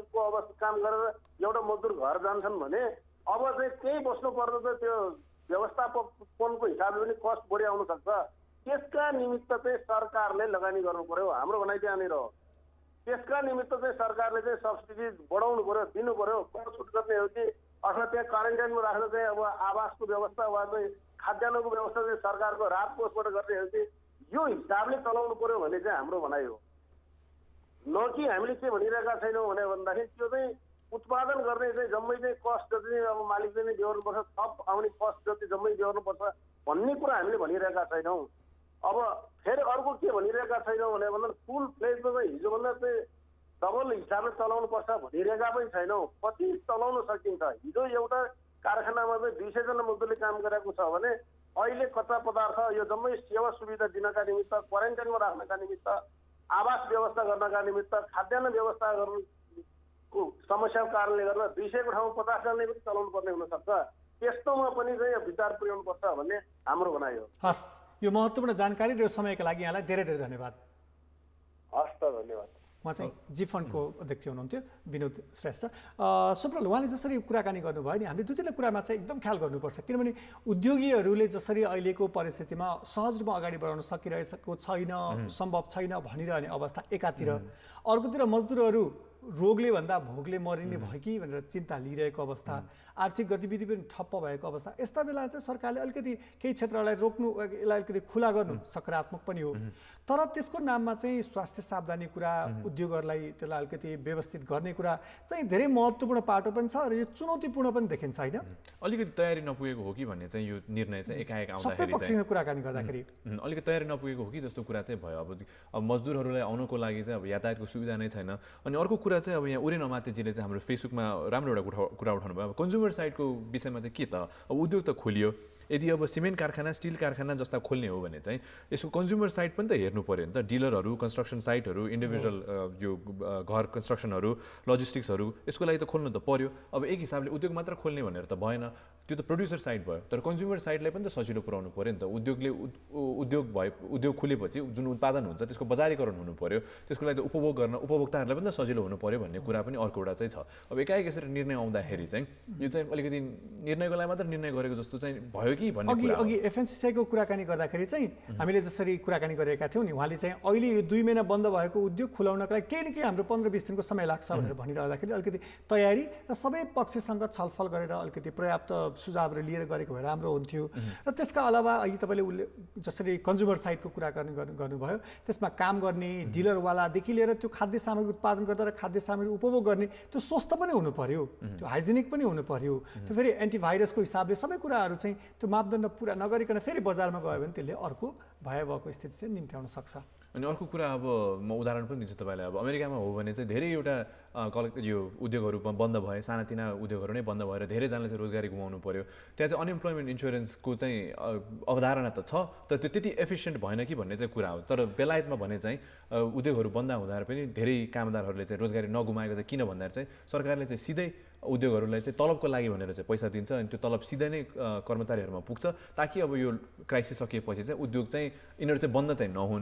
काम गरेर एउटा मजदुर घर जान्छन् भने अब चाहिँ त्यही बस्नु पर्दा त त्यो व्यवस्थापनको हिसाबले पनि कस्ट बढी आउन सक्छ त्यसका निमित्त चाहिँ सरकारले लगानी गर्नु पर्यो हाम्रो भनाइ त्यहाँनिर हो त्यसका निमित्त चाहिँ सरकारले चाहिँ सब्सिडी बढाउनु पर्यो दिनु पर्यो कर छुट गर्ने हो कि अथवा त्यहाँ क्वारेन्टाइनमा राख्दा चाहिँ अब आवासको व्यवस्था वा चाहिँ खाद्यान्नको व्यवस्था चाहिँ सरकारको राहत कोषबाट गर्ने हो कि यो हिसाबले चलाउनु पर्यो भन्ने चाहिँ हाम्रो भनाइ हो न कि हामीले के भनिरहेका छैनौँ भने भन्दाखेरि त्यो चाहिँ उत्पादन गर्ने चाहिँ जम्मै चाहिँ कस्ट जति चाहिँ अब मालिकले नै बेहोर्नुपर्छ थप आउने कस्ट जति जम्मै बेहोर्नुपर्छ भन्ने कुरा हामीले भनिरहेका छैनौँ अब फेरि अर्को के भनिरहेका छैनौँ भने भन्दा फुल फ्लेजमा चाहिँ हिजोभन्दा चाहिँ डबल हिसाबले चलाउनु पर्छ भनिरहेका पनि छैनौँ कति चलाउन सकिन्छ हिजो एउटा कारखानामा चाहिँ 200 जना मजदुरले काम गरेको छ भने अहिले कच्चा पदार्थ यो जम्मै सेवा सुविधा दिनका निमित्त क्वारेन्टाइनमा राख्नका निमित्त आवास व्यवस्था गर्नका निमित्त खाद्यान्न व्यवस्था गर्नुको समस्याको कारणले गर्दा 200 को ठाउँमा 50 जनाले पनि चलाउनु पर्ने हुनसक्छ त्यस्तोमा पनि चाहिँ विचार पुर्याउनुपर्छ भन्ने हाम्रो भनाइ हो हस् यो महत्त्वपूर्ण जानकारी र समयका लागि यहाँलाई धेरै धेरै धन्यवाद हस् त धन्यवाद उहाँ चाहिँ जी फन्डको अध्यक्ष हुनुहुन्थ्यो विनोद श्रेष्ठ सुप्रल उहाँले जसरी कुराकानी गर्नुभयो नि हामीले दुईवटा कुरामा चाहिँ एकदम ख्याल गर्नुपर्छ किनभने उद्योगीहरूले जसरी अहिलेको परिस्थितिमा सहज रूपमा अगाडि बढाउन सकिरहेको छैन सम्भव छैन भनिरहने अवस्था एकातिर अर्कोतिर मजदुरहरू रोगले भन्दा भोकले मरिने भयो कि भनेर चिन्ता लिइरहेको अवस्था, आर्थिक गतिविधि पनि ठप्प भएको अवस्था, यस्ता बेला चाहिँ सरकारले अलिकति केही क्षेत्रहरूलाई रोक्नु, यसलाई अलिकति खुला गर्नु सकारात्मक पनि हो। तर त्यसको नाममा चाहिँ स्वास्थ्य सावधानी कुरा, उद्योगहरूलाई त्यसलाई अलिकति व्यवस्थित गर्ने कुरा चाहिँ धेरै महत्त्वपूर्ण पाटो पनि छ र यो चुनौतीपूर्ण पनि देखिन्छ होइन। अलिकति तयारी नपुगेको हो कि भन्ने चाहिँ यो निर्णय चाहिँ एकाएक आउँदाखेरि पक्षसँग कुराकानी गर्दाखेरि अलिकति तयारी नपुगेको हो कि जस्तो कुरा चाहिँ भयो। अब मजदुरहरूलाई आउनको लागि चाहिँ अब यातायातको सुविधा नै छैन। अनि अर्को कुरा चाहिँ अब यहाँ उरेन अमात्यजीले चाहिँ हाम्रो फेसबुकमा राम्रो एउटा कुरा उठाउनु भयो। अब कन्ज्युमर साइडको विषयमा चाहिँ के त, अब उद्योग त खोलियो, यदि अब सिमेन्ट कारखाना, स्टिल कारखाना जस्ता खोल्ने हो भने चाहिँ यसको कन्ज्युमर साइड पनि त हेर्नु पऱ्यो नि त। डिलरहरू, कन्स्ट्रक्सन साइटहरू, इन्डिभिजुअल जो घर कन्स्ट्रक्सनहरू, लजिस्टिक्सहरू, यसको लागि त खोल्नु त पऱ्यो। अब एक हिसाबले उद्योग मात्र खोल्ने भनेर त भएन, त्यो त प्रोड्युसर साइड भयो। तर कन्ज्युमर साइडलाई पनि त सजिलो पुऱ्याउनु पऱ्यो नि त। उद्योग खुलेपछि जुन उत्पादन हुन्छ त्यसको बजारीकरण हुनु पऱ्यो, त्यसको लागि त उपभोक्ताहरूलाई पनि त सजिलो हुनु पऱ्यो भन्ने कुरा पनि अर्को एउटा चाहिँ छ। अब एकाएक यसरी निर्णय आउँदाखेरि चाहिँ यो चाहिँ अलिकति निर्णयको लागि मात्र निर्णय गरेको जस्तो चाहिँ भयो कि भन्ने कुरा। अघि एफएनसिसीको कुराकानी गर्दाखेरि चाहिँ हामीले जसरी कुराकानी गरेका थियौँ नि, उहाँले चाहिँ अहिले यो 2 महिना बन्द भएको उद्योग खुलाउनका लागि केही न केही हाम्रो 15-20 दिनको समय लाग्छ भनेर भनिरहँदाखेरि अलिकति तयारी र सबै पक्षसँग छलफल गरेर अलिकति पर्याप्त सुझावहरू लिएर गरेको भए राम्रो हुन्थ्यो। र त्यसका अलावा अहिले तपाईँले जसरी कन्ज्युमर साइडको कुराकानी गर्नुभयो, त्यसमा काम गर्ने डिलरवालादेखि लिएर त्यो खाद्य सामग्री उत्पादन गर्दा र खाद्य सामग्री उपभोग गर्ने त्यो स्वस्थ पनि हुनु पर्यो, त्यो हाइजेनिक पनि हुनु पर्यो, त्यो फेरि एन्टिभाइरसको हिसाबले सबै कुराहरू चाहिँ त्यो मापदण्ड पुरा नगरिकन फेरि बजारमा गयो भने त्यसले अर्को भयावहको स्थिति चाहिँ निम्त्याउन सक्छ। अनि अर्को कुरा अब म उदाहरण पनि दिन्छु तपाईँलाई। अब अमेरिकामा हो भने चाहिँ धेरैवटा यो उद्योगहरू बन्द भए, सानातिना उद्योगहरू नै बन्द भएर धेरैजनाले चाहिँ रोजगारी गुमाउनु पर्यो। त्यहाँ चाहिँ अनइम्प्लोइमेन्ट इन्सुरेन्सको चाहिँ अवधारणा त छ, तर त्यो त्यति एफिसियन्ट भएन कि भन्ने चाहिँ कुरा हो। तर बेलायतमा भने चाहिँ उद्योगहरू बन्द हुँदा पनि धेरै कामदारहरूले चाहिँ रोजगारी नगुमाएको चाहिँ किन भन्दाखेरि चाहिँ सरकारले चाहिँ सिधै उद्योगहरूलाई चाहिँ तलबको लागि भनेर चाहिँ पैसा दिन्छ, अनि त्यो तलब सिधै नै कर्मचारीहरूमा पुग्छ, ताकि अब यो क्राइसिस सकिएपछि चाहिँ उद्योग चाहिँ यिनीहरू चाहिँ बन्द चाहिँ नहुन्,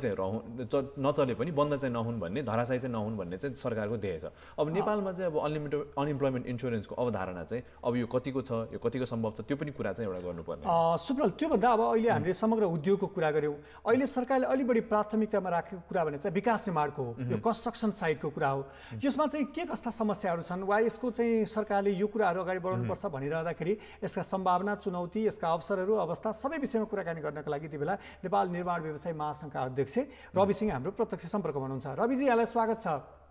नचले पनि बन्द चाहिँ नहुन् भन्ने, धराशायी चाहिँ नहुन् भन्ने चाहिँ सरकारको ध्येय छ। अब नेपालमा चाहिँ अब अनइम्प्लोइमेन्ट इन्सुरेन्सको अवधारणा चाहिँ अब यो कतिको छ, यो कतिको सम्भव छ, त्यो पनि कुरा चाहिँ एउटा गर्नुपर्ने। सुप्रल, त्योभन्दा अब अहिले हामीले समग्र उद्योगको कुरा गऱ्यौँ। अहिले सरकारले अलि बढी प्राथमिकतामा राखेको कुरा भने चाहिँ विकास निर्माणको हो, यो कन्स्ट्रक्सन साइडको कुरा हो। यसमा चाहिँ के कस्ता समस्याहरू छन् वा यसको चाहिँ सरकारले यो कुराहरू अगाडि बढाउनुपर्छ भनिरहँदाखेरि यसका सम्भावना, चुनौती, यसका अवसरहरू, अवस्था सबै विषयमा कुराकानी गर्नका लागि यति बेला नेपाल निर्माण व्यवसाय महासङ्घका अध्यक्ष रवि सिंह हाम्रो प्रत्यक्ष सम्पर्कमा हुनुहुन्छ। रविजी, यहाँलाई स्वागत छ।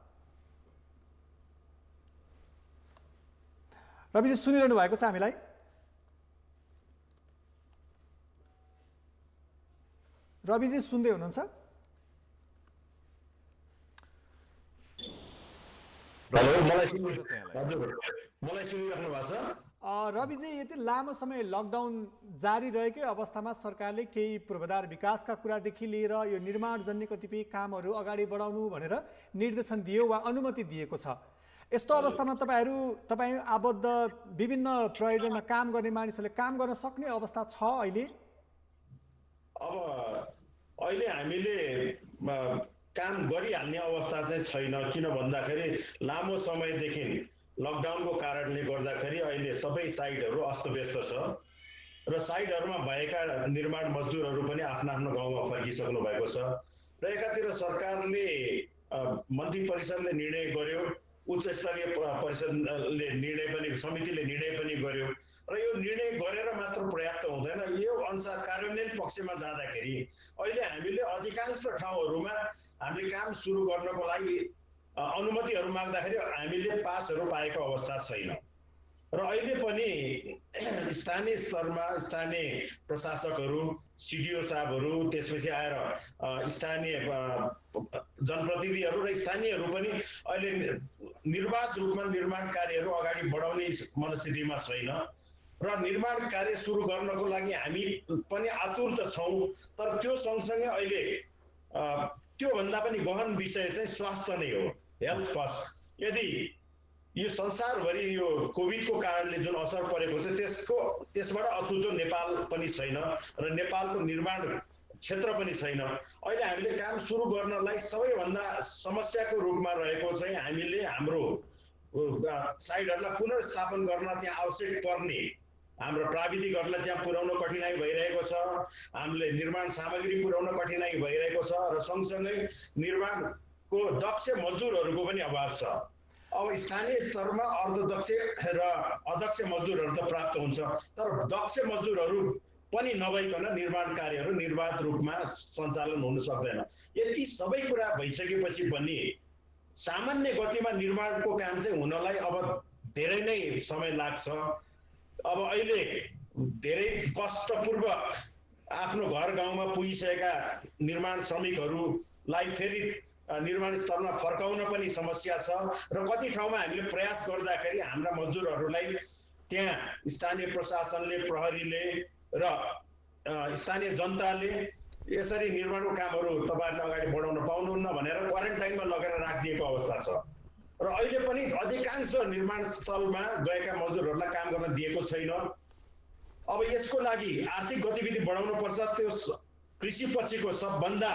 रविजी सुनिरहनु भएको छ हामीलाई? रविजी सुन्दै हुनुहुन्छ? रविजी, यति लामो समय लकडाउन जारी रहेकै अवस्थामा सरकारले केही पूर्वाधार विकासका कुरादेखि लिएर यो निर्माणजन्य कतिपय कामहरू अगाडि बढाउनु भनेर निर्देशन दियो वा अनुमति दिएको छ। यस्तो अवस्थामा तपाईँ आबद्ध विभिन्न प्रयोजनमा काम गर्ने मानिसहरूले काम गर्न सक्ने अवस्था छ अहिले? अब अहिले हामीले काम गरिहाल्ने अवस्था चाहिँ छैन, किन भन्दाखेरि लामो समयदेखि लकडाउनको कारणले गर्दाखेरि अहिले सबै साइटहरू अस्तव्यस्त छ र साइटहरूमा भएका निर्माण मजदुरहरू पनि आफ्नो आफ्नो गाउँमा फर्किसक्नु भएको छ र एकातिर सरकारले मन्त्री परिषदले निर्णय गर्यो, उच्च स्तरीय परिषदले निर्णय पनि, समितिले निर्णय पनि गर्यो र यो निर्णय गरेर मात्र पर्याप्त हुँदैन। यो अनुसार कार्यान्वयन पक्षमा जाँदाखेरि अहिले हामीले अधिकांश ठाउँहरूमा हामीले काम सुरु गर्नको लागि अनुमतिहरू माग्दाखेरि हामीले पासहरू पाएको अवस्था छैन र अहिले पनि स्थानीय स्तरमा स्थानीय प्रशासकहरू, सिडिओ साहबहरू, त्यसपछि आएर स्थानीय जनप्रतिनिधिहरू र स्थानीयहरू पनि अहिले निर्वाध रूपमा निर्माण कार्यहरू अगाडि बढाउने मनस्थितिमा छैन र निर्माण कार्य सुरु गर्नको लागि हामी पनि आतुर त छौँ। तर त्यो सँगसँगै अहिले त्योभन्दा पनि गहन विषय चाहिँ स्वास्थ्य नै हो, हेल्थ फर्स्ट। यदि यो संसारभरि यो कोभिडको कारणले जुन असर परेको छ त्यसबाट अछुतो नेपाल पनि छैन र नेपालको निर्माण क्षेत्र पनि छैन। अहिले हामीले काम सुरु गर्नलाई सबैभन्दा समस्याको रूपमा रहेको चाहिँ हामीले हाम्रो साइटहरूलाई पुनर्स्थापन गर्न त्यहाँ आवश्यक पर्ने हाम्रो प्राविधिकहरूलाई त्यहाँ पुर्याउन कठिनाइ भइरहेको छ, हामीले निर्माण सामग्री पुर्याउन कठिनाइ भइरहेको छ र सँगसँगै निर्माण को दक्ष मजदुरहरूको पनि अभाव छ। अब स्थानीय स्तरमा अर्धदक्ष र अदक्ष मजदुरहरू त प्राप्त हुन्छ, तर दक्ष मजदुरहरू पनि नभइकन निर्माण कार्यहरू निर्बाध रूपमा सञ्चालन हुन सक्दैन। यति सबै कुरा भइसकेपछि पनि सामान्य गतिमा निर्माणको काम चाहिँ हुनलाई अब धेरै नै समय लाग्छ। अब अहिले धेरै कष्टपूर्वक आफ्नो घर गाउँमा पुगिसकेका निर्माण श्रमिकहरूलाई फेरि निर्माण स्थलमा फर्काउन पनि समस्या छ र कति ठाउँमा हामीले प्रयास गर्दाखेरि हाम्रा मजदुरहरूलाई त्यहाँ स्थानीय प्रशासनले, प्रहरीले र स्थानीय जनताले यसरी निर्माणको कामहरू तपाईँहरूले अगाडि बढाउन पाउनुहुन्न भनेर क्वारेन्टाइनमा लगेर राखिदिएको अवस्था छ र अहिले पनि अधिकांश निर्माण स्थलमा गएका मजदुरहरूलाई काम गर्न दिएको छैन। अब यसको लागि आर्थिक गतिविधि बढाउनु पर्छ। त्यो कृषि पक्षको सबभन्दा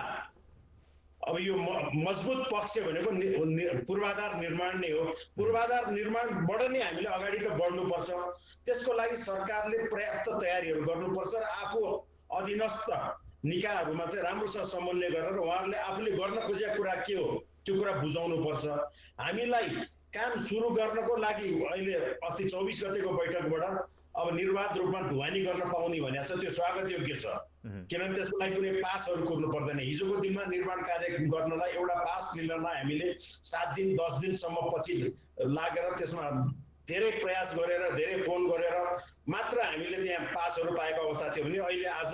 अब यो मजबुत पक्ष भनेको पूर्वाधार निर्माण नै हो। पूर्वाधार निर्माणबाट नै हामीले अगाडि त बढ्नुपर्छ। त्यसको लागि सरकारले पर्याप्त तयारीहरू गर्नुपर्छ र आफू अधीनस्थ निकायहरूमा चाहिँ राम्रोसँग समन्वय गरेर उहाँहरूले आफूले गर्न खोजेका कुरा के हो त्यो कुरा बुझाउनु पर्छ। हामीलाई काम सुरु गर्नको लागि अहिले अस्ति 24 गतेको बैठकबाट अब निर्वाध रूपमा ढुवानी गर्न पाउने भनेको छ, त्यो स्वागत योग्य छ। किनभने त्यसको लागि कुनै पासहरू कुर्नु पर्दैन। हिजोको दिनमा निर्माण कार्य गर्नलाई एउटा पास लिनलाई हामीले 7 दिन 10 दिनसम्म पछि लागेर त्यसमा धेरै प्रयास गरेर धेरै फोन गरेर मात्र हामीले त्यहाँ पासहरू पाएको अवस्था थियो भने अहिले आज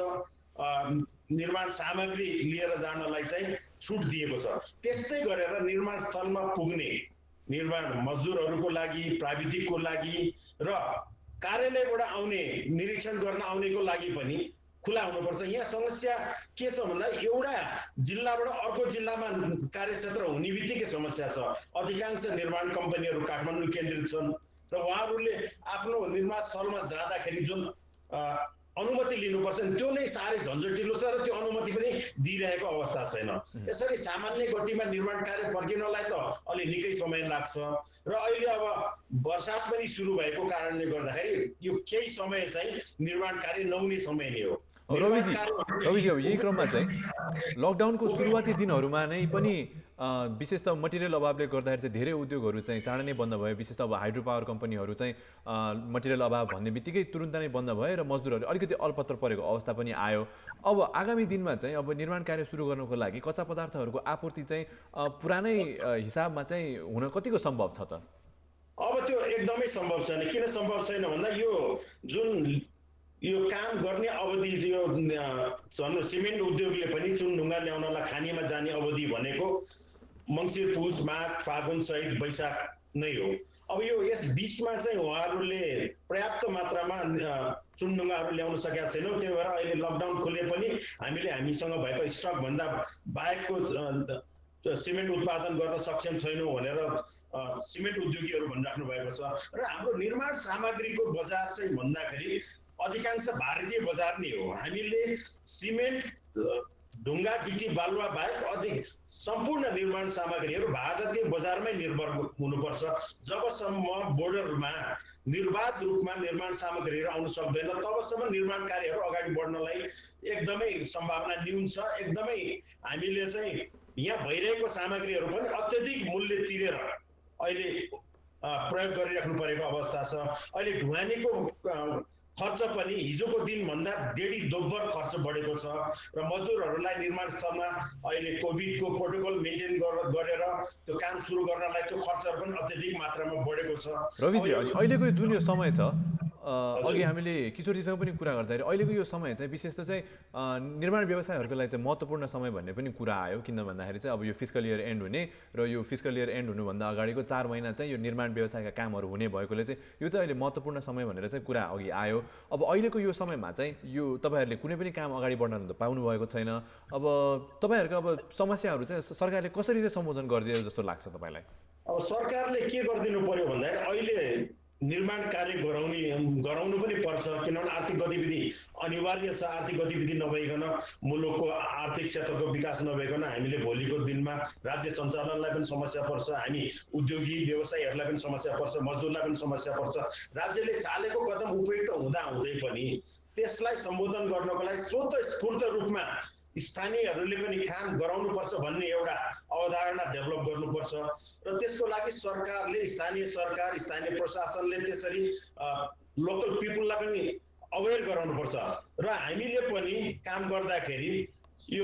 निर्माण सामग्री लिएर जानलाई चाहिँ छुट दिएको छ। त्यस्तै गरेर निर्माण स्थलमा पुग्ने निर्माण मजदुरहरूको लागि, प्राविधिकको लागि र कार्यालयबाट आउने निरीक्षण गर्न आउनेको लागि पनि खुला हुनुपर्छ। यहाँ समस्या के छ भन्दा एउटा जिल्लाबाट अर्को जिल्लामा कार्यक्षेत्र हुने बित्तिकै समस्या छ। अधिकांश निर्माण कम्पनीहरू काठमाडौँ केन्द्रित छन् र उहाँहरूले आफ्नो निर्माण स्थलमा जाँदाखेरि जुन अनुमति लिनुपर्छ त्यो नै साह्रै झन्झटिलो छ र त्यो अनुमति पनि दिइरहेको अवस्था छैन। यसरी सामान्य गतिमा निर्माण कार्य फर्किनलाई त अलि निकै समय लाग्छ र अहिले अब बर्सात पनि सुरु भएको कारणले गर्दाखेरि यो केही समय चाहिँ निर्माण कार्य नहुने समय नै हो। रविजी अब यही क्रममा चाहिँ लकडाउनको सुरुवाती दिनहरूमा नै पनि विशेष त मटेरियल अभावले गर्दाखेरि चाहिँ धेरै उद्योगहरू चाहिँ चाँडै नै बन्द भयो। विशेष त अब हाइड्रो पावर कम्पनीहरू चाहिँ मटेरियल अभाव भन्ने बित्तिकै तुरुन्त नै बन्द भयो र मजदुरहरू अलिकति अल्पत्र परेको अवस्था पनि आयो। अब आगामी दिनमा चाहिँ अब निर्माण कार्य सुरु गर्नको लागि कच्चा पदार्थहरूको आपूर्ति चाहिँ पुरानै हिसाबमा चाहिँ हुन कतिको सम्भव छ त? अब त्यो एकदमै सम्भव छैन। किन सम्भव छैन भन्दा यो काम गर्ने अवधि यो सिमेन्ट उद्योगले पनि चुनढुङ्गा ल्याउनलाई खानीमा जाने अवधि भनेको मङ्सिर, पुस, माघ, फागुन, चैत, वैशाख नै हो। अब यो यस बिचमा चाहिँ उहाँहरूले पर्याप्त मात्रामा चुनढुङ्गाहरू ल्याउन सकेका छैनौँ। त्यही भएर अहिले लकडाउन खोले पनि हामीले हामीसँग भएको स्टकभन्दा बाहेकको सिमेन्ट उत्पादन गर्न सक्षम छैनौँ भनेर सिमेन्ट उद्योगीहरू भनिराख्नु भएको छ। र हाम्रो निर्माण सामग्रीको बजार चाहिँ भन्दाखेरि अधिकांश भारतीय बजार नै हो। हामीले सिमेन्ट, ढुङ्गा, गिटी, बालुवा बाहेक अधिक सम्पूर्ण निर्माण सामग्रीहरू भारतीय बजारमै निर्भर हुनुपर्छ। जबसम्म बोर्डरमा निर्बाध रूपमा निर्माण सामग्रीहरू आउन सक्दैन तबसम्म निर्माण कार्यहरू अगाडि बढ्नलाई एकदमै सम्भावना न्यून छ। एकदमै हामीले चाहिँ यहाँ भइरहेको सामग्रीहरू पनि अत्यधिक मूल्य तिरेर अहिले प्रयोग गरिराख्नु परेको अवस्था छ। अहिले ढुवानीको खर्च पनि हिजोको दिनभन्दा डेढी दोब्बर खर्च बढेको छ र मजदुरहरूलाई निर्माण स्थलमा अहिले कोभिडको प्रोटोकल मेन्टेन गरेर त्यो काम सुरु गर्नलाई त्यो खर्चहरू पनि अत्यधिक मात्रामा बढेको छ। रविजी अहिलेको जुन यो समय छ अघि हामीले किशोरजीसँग पनि कुरा गर्दाखेरि अहिलेको यो समय चाहिँ विशेष त चाहिँ निर्माण व्यवसायहरूको लागि चाहिँ महत्त्वपूर्ण समय भन्ने पनि कुरा आयो। किन भन्दाखेरि चाहिँ अब यो फिस्कल इयर एन्ड हुने र यो फिस्कल इयर एन्ड हुनुभन्दा अगाडिको 4 महिना चाहिँ यो निर्माण व्यवसायका कामहरू हुने भएकोले चाहिँ यो चाहिँ अहिले महत्त्वपूर्ण समय भनेर चाहिँ कुरा अघि आयो। अब अहिलेको यो समयमा चाहिँ यो तपाईँहरूले कुनै पनि काम अगाडि बढ्न त पाउनु भएको छैन। अब तपाईँहरूको अब समस्याहरू चाहिँ सरकारले कसरी चाहिँ सम्बोधन गरिदियो जस्तो लाग्छ तपाईँलाई? अब सरकारले के गरिदिनु पर्यो भन्दाखेरि अहिले निर्माण कार्य गराउनु पनि पर्छ। किनभने आर्थिक गतिविधि अनिवार्य छ। आर्थिक गतिविधि नभइकन मुलुकको आर्थिक क्षेत्रको विकास नभइकन हामीले भोलिको दिनमा राज्य सञ्चालनलाई पनि समस्या पर्छ, हामी उद्योगी व्यवसायीहरूलाई पनि समस्या पर्छ, मजदुरलाई पनि समस्या पर्छ। राज्यले चालेको कदम उपयुक्त हुँदा हुँदै पनि त्यसलाई सम्बोधन गर्नको लागि स्वतस्फूर्त रूपमा स्थानीयहरूले पनि काम गराउनुपर्छ भन्ने एउटा अवधारणा डेभलप गर्नुपर्छ र त्यसको लागि सरकारले स्थानीय सरकार स्थानीय प्रशासनले त्यसरी लोकल पिपुललाई पनि अवेर गराउनुपर्छ र हामीले पनि काम गर्दाखेरि यो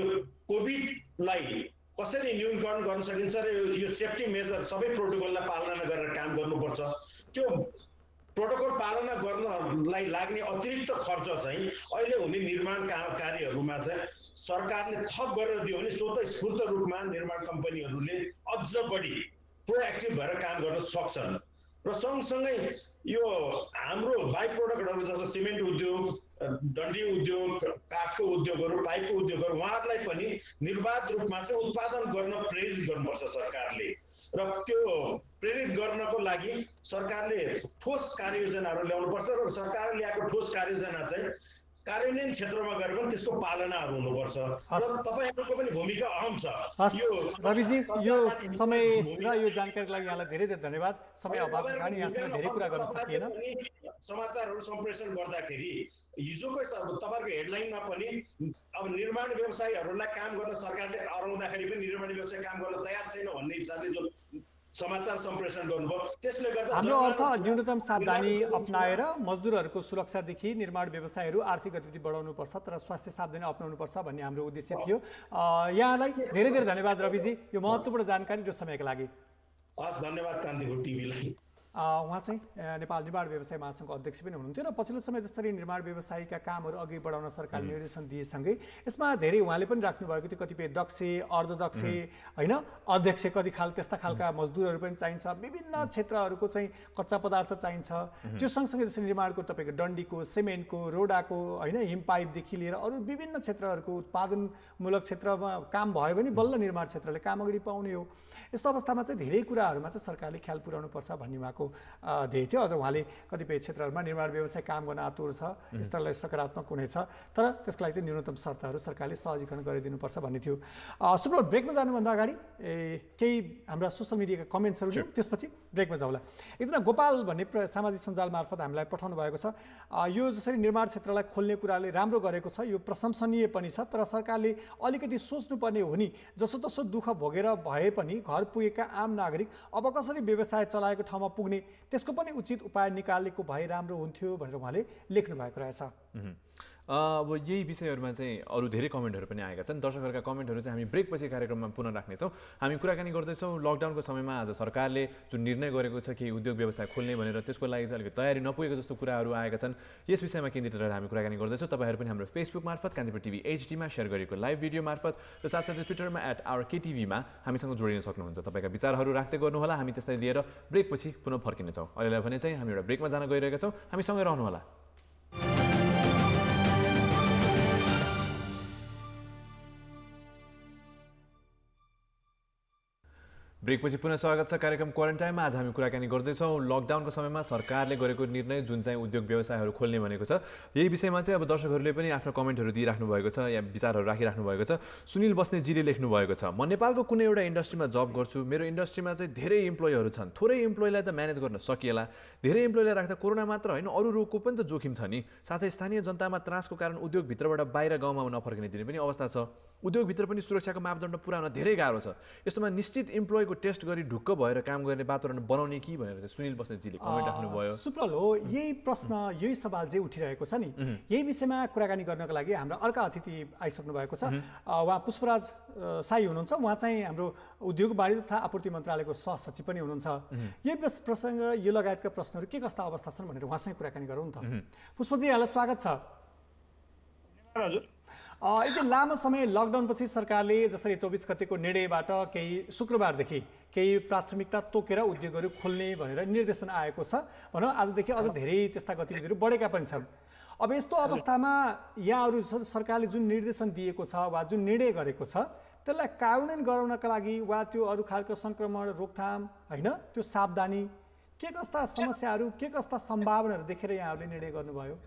कोभिडलाई कसरी न्यूनीकरण गर्न सकिन्छ र यो सेफ्टी मेजर सबै प्रोटोकललाई पालना गरेर काम गर्नुपर्छ त्यो प्रोटोकल पालना गर्नलाई लाग्ने अतिरिक्त खर्च चाहिँ अहिले हुने निर्माण कार्यहरूमा चाहिँ सरकारले थप गरेर दियो भने स्वतस्फूर्त रूपमा निर्माण कम्पनीहरूले अझ बढी प्रोएक्टिभ भएर काम गर्न सक्छन् र सँगसँगै यो हाम्रो बाइ प्रोडक्टहरू जस्तो सिमेन्ट उद्योग डन्डी उद्योग काठको उद्योगहरू पाइपको उद्योगहरू उहाँहरूलाई पनि निर्बाध रूपमा चाहिँ उत्पादन गर्न प्रेरित गर्नुपर्छ सरकारले र त्यो प्रेरित गर्नको लागि सरकारले ठोस कार्ययोजनाहरू ल्याउनुपर्छ र सरकारले ल्याएको ठोस कार्ययोजना चाहिँ कार्यान्वयन क्षेत्रमा गएर पनि त्यसको पालनाहरू हुनुपर्छ र तपाईहरुको पनि भूमिका अहम छ। यो रविजी यो समय र यो जानकारीको लागि यहाँलाई धेरै धेरै धन्यवाद। समय अभावको कारण यहाँसँग धेरै कुरा गर्न सकिएन। समाचारहरू सम्प्रेषण गर्दाखेरि हिजोको तपाईहरुको हेडलाइनमा पनि अब निर्माण व्यवसायीहरूलाई काम गर्न सरकारले अराउँदाखेरि पनि निर्माण व्यवसाय काम गर्न तयार छैन भन्ने हिसाबले जो समाचार सम्प्रेषण गर्नुभयो त्यसले गर्दा हाम्रो अर्थ न्यूनतम सावधानी अपनाएर मजदुरहरूको सुरक्षादेखि निर्माण व्यवसायहरू आर्थिक गतिविधि बढाउनुपर्छ तर स्वास्थ्य सावधानी अपनाउनुपर्छ भन्ने हाम्रो उद्देश्य थियो। यहाँलाई धेरै धेरै धन्यवाद रविजी यो महत्त्वपूर्ण जानकारी र समयको लागि। हस् धन्यवाद कान्तिपुर टिभीलाई। उहाँ चाहिँ नेपाल निर्माण व्यवसाय महासङ्घको अध्यक्ष पनि हुनुहुन्थ्यो र पछिल्लो समय जसरी निर्माण व्यवसायीका कामहरू अघि बढाउन सरकारले निर्देशन दिएसँगै यसमा धेरै उहाँले पनि राख्नुभएको थियो कतिपय दक्ष अर्धदक्ष होइन अध्यक्ष कति त्यस्ता खालका मजदुरहरू पनि चाहिन्छ विभिन्न क्षेत्रहरूको चाहिँ कच्चा पदार्थ चाहिन्छ। त्यो सँगसँगै जसरी निर्माणको तपाईँको डन्डीको सिमेन्टको रोडाको होइन हिम पाइपदेखि लिएर अरू विभिन्न क्षेत्रहरूको उत्पादनमूलक क्षेत्रमा काम भयो भने बल्ल निर्माण क्षेत्रले काम अगाडि पाउने हो। यस्तो अवस्थामा चाहिँ धेरै कुराहरूमा चाहिँ सरकारले ख्याल पुर्याउनुपर्छ भन्ने उहाँको ध्येय थियो। अझ उहाँले कतिपय क्षेत्रहरूमा निर्माण व्यवसाय काम गर्न आतुर छ यसलाई सकारात्मक हुनेछ तर त्यसको लागि चाहिँ न्यूनतम शर्तहरू सरकारले सहजीकरण गरिदिनुपर्छ भन्ने थियो। सुब्रो ब्रेकमा जानुभन्दा अगाडि केही हाम्रा सोसियल मिडियाका कमेन्ट्सहरू लियौँ त्यसपछि ब्रेकमा जाउँला। एकजना गोपाल भन्ने सामाजिक सञ्जाल मार्फत हामीलाई पठाउनु भएको छ यो जसरी निर्माण क्षेत्रलाई खोल्ने कुराले राम्रो गरेको छ यो प्रशंसनीय पनि छ तर सरकारले अलिकति सोच्नुपर्ने हो नि जसोतसो दुःख भोगेर भए पनि घर पुगेका आम नागरिक अब कसरी व्यवसाय चलाएको ठाउँमा पुग्ने त्यसको पनि उचित उपाय निकालेको भए राम्रो हुन्थ्यो भनेर उहाँले लेख्नु भएको रहेछ। अब यही विषयहरूमा चाहिँ अरू धेरै कमेन्टहरू पनि आएका छन्। दर्शकहरूका कमेन्टहरू चाहिँ हामी ब्रेकपछि कार्यक्रममा पुनः राख्नेछौँ। हामी कुराकानी गर्दैछौँ लकडाउनको समयमा आज सरकारले जुन निर्णय गरेको छ कि उद्योग व्यवसाय खोल्ने भनेर त्यसको लागि चाहिँ अलिकति तयारी नपुगेको जस्तो कुराहरू आएका छन्। यस विषयमा केन्द्रित रहेर हामी कुराकानी गर्दैछौँ। तपाईँहरू पनि हाम्रो फेसबुक मार्फत कान्तिपुर टिभी एचडीमा सेयर गरेको लाइभ भिडियो मार्फत र साथसाथै ट्विटरमा @OurKTVमा हामीसँग जोडिन सक्नुहुन्छ। तपाईँका विचारहरू राख्दै गर्नुहोला। हामी त्यसलाई लिएर ब्रेकपछि पुनः फर्किनेछौँ। अहिलेलाई भने चाहिँ हामी एउटा ब्रेकमा जान गइरहेका छौँ। हामी सँगै रहनुहोला। ब्रेकपछि पुनः स्वागत छ कार्यक्रम क्वारेन्टाइनमा। आज हामी कुराकानी गर्दैछौँ लकडाउनको समयमा सरकारले गरेको निर्णय जुन चाहिँ उद्योग व्यवसायहरू खोल्ने भनेको छ यही विषयमा चाहिँ अब दर्शकहरूले पनि आफ्नो कमेन्टहरू दिइराख्नु भएको छ या विचारहरू राखिराख्नु भएको छ। सुनिल बस्नेतजीले लेख्नु भएको छ म नेपालको कुनै एउटा इन्डस्ट्रीमा जब गर्छु मेरो इन्डस्ट्रीमा चाहिँ धेरै इम्प्लोइहरू छन् थोरै इम्प्लोइलाई त म्यानेज गर्न सकिएला धेरै इम्प्लोइलाई राख्दा कोरोना मात्र होइन अरू रोगको पनि त जोखिम छ नि। साथै स्थानीय जनतामा त्रासको कारण उद्योगभित्रबाट बाहिर गाउँमा नफर्किने दिने पनि अवस्था छ। उद्योगभित्र पनि सुरक्षाको मापदण्ड पुरा हुन धेरै गाह्रो छ। यस्तोमा निश्चित इम्प्लोइको टेस्ट गरी ढुक्क भएर काम गर्ने वातावरण बनाउने कि भनेर चाहिँ सुनिल बस्नेतजीले कमेन्ट राख्नुभयो। सुप्रल हो यही प्रश्न यही सवाल चाहिँ उठिरहेको छ नि यही विषयमा कुराकानी गर्नको लागि हाम्रो अर्का अतिथि आइसक्नु भएको छ। उहाँ पुष्पराज साई हुनुहुन्छ। उहाँ चाहिँ हाम्रो उद्योग वाणिज्य तथा आपूर्ति मन्त्रालयको सहसचिव पनि हुनुहुन्छ। यही प्रसङ्ग यो लगायतका प्रश्नहरू के कस्ता अवस्था छन् भनेर उहाँसँग कुराकानी गरौँ त। पुष्पजी यहाँलाई स्वागत छ। हजुर यति लामो समय लकडाउनपछि सरकारले जसरी 24 गतेको निर्णयबाट केही शुक्रबारदेखि केही प्राथमिकता तोकेर उद्योगहरू खोल्ने भनेर निर्देशन आएको छ भनौँ आजदेखि अझ धेरै त्यस्ता गतिविधिहरू बढेका पनि छन्। अब यस्तो अवस्थामा यहाँहरू सरकारले जुन निर्देशन दिएको छ वा जुन निर्णय गरेको छ त्यसलाई कार्यान्वयन गराउनका लागि वा त्यो अरू खालको सङ्क्रमण रोकथाम होइन त्यो सावधानी के कस्ता समस्याहरू के कस्ता सम्भावनाहरू देखेर यहाँहरूले निर्णय गर्नुभयो?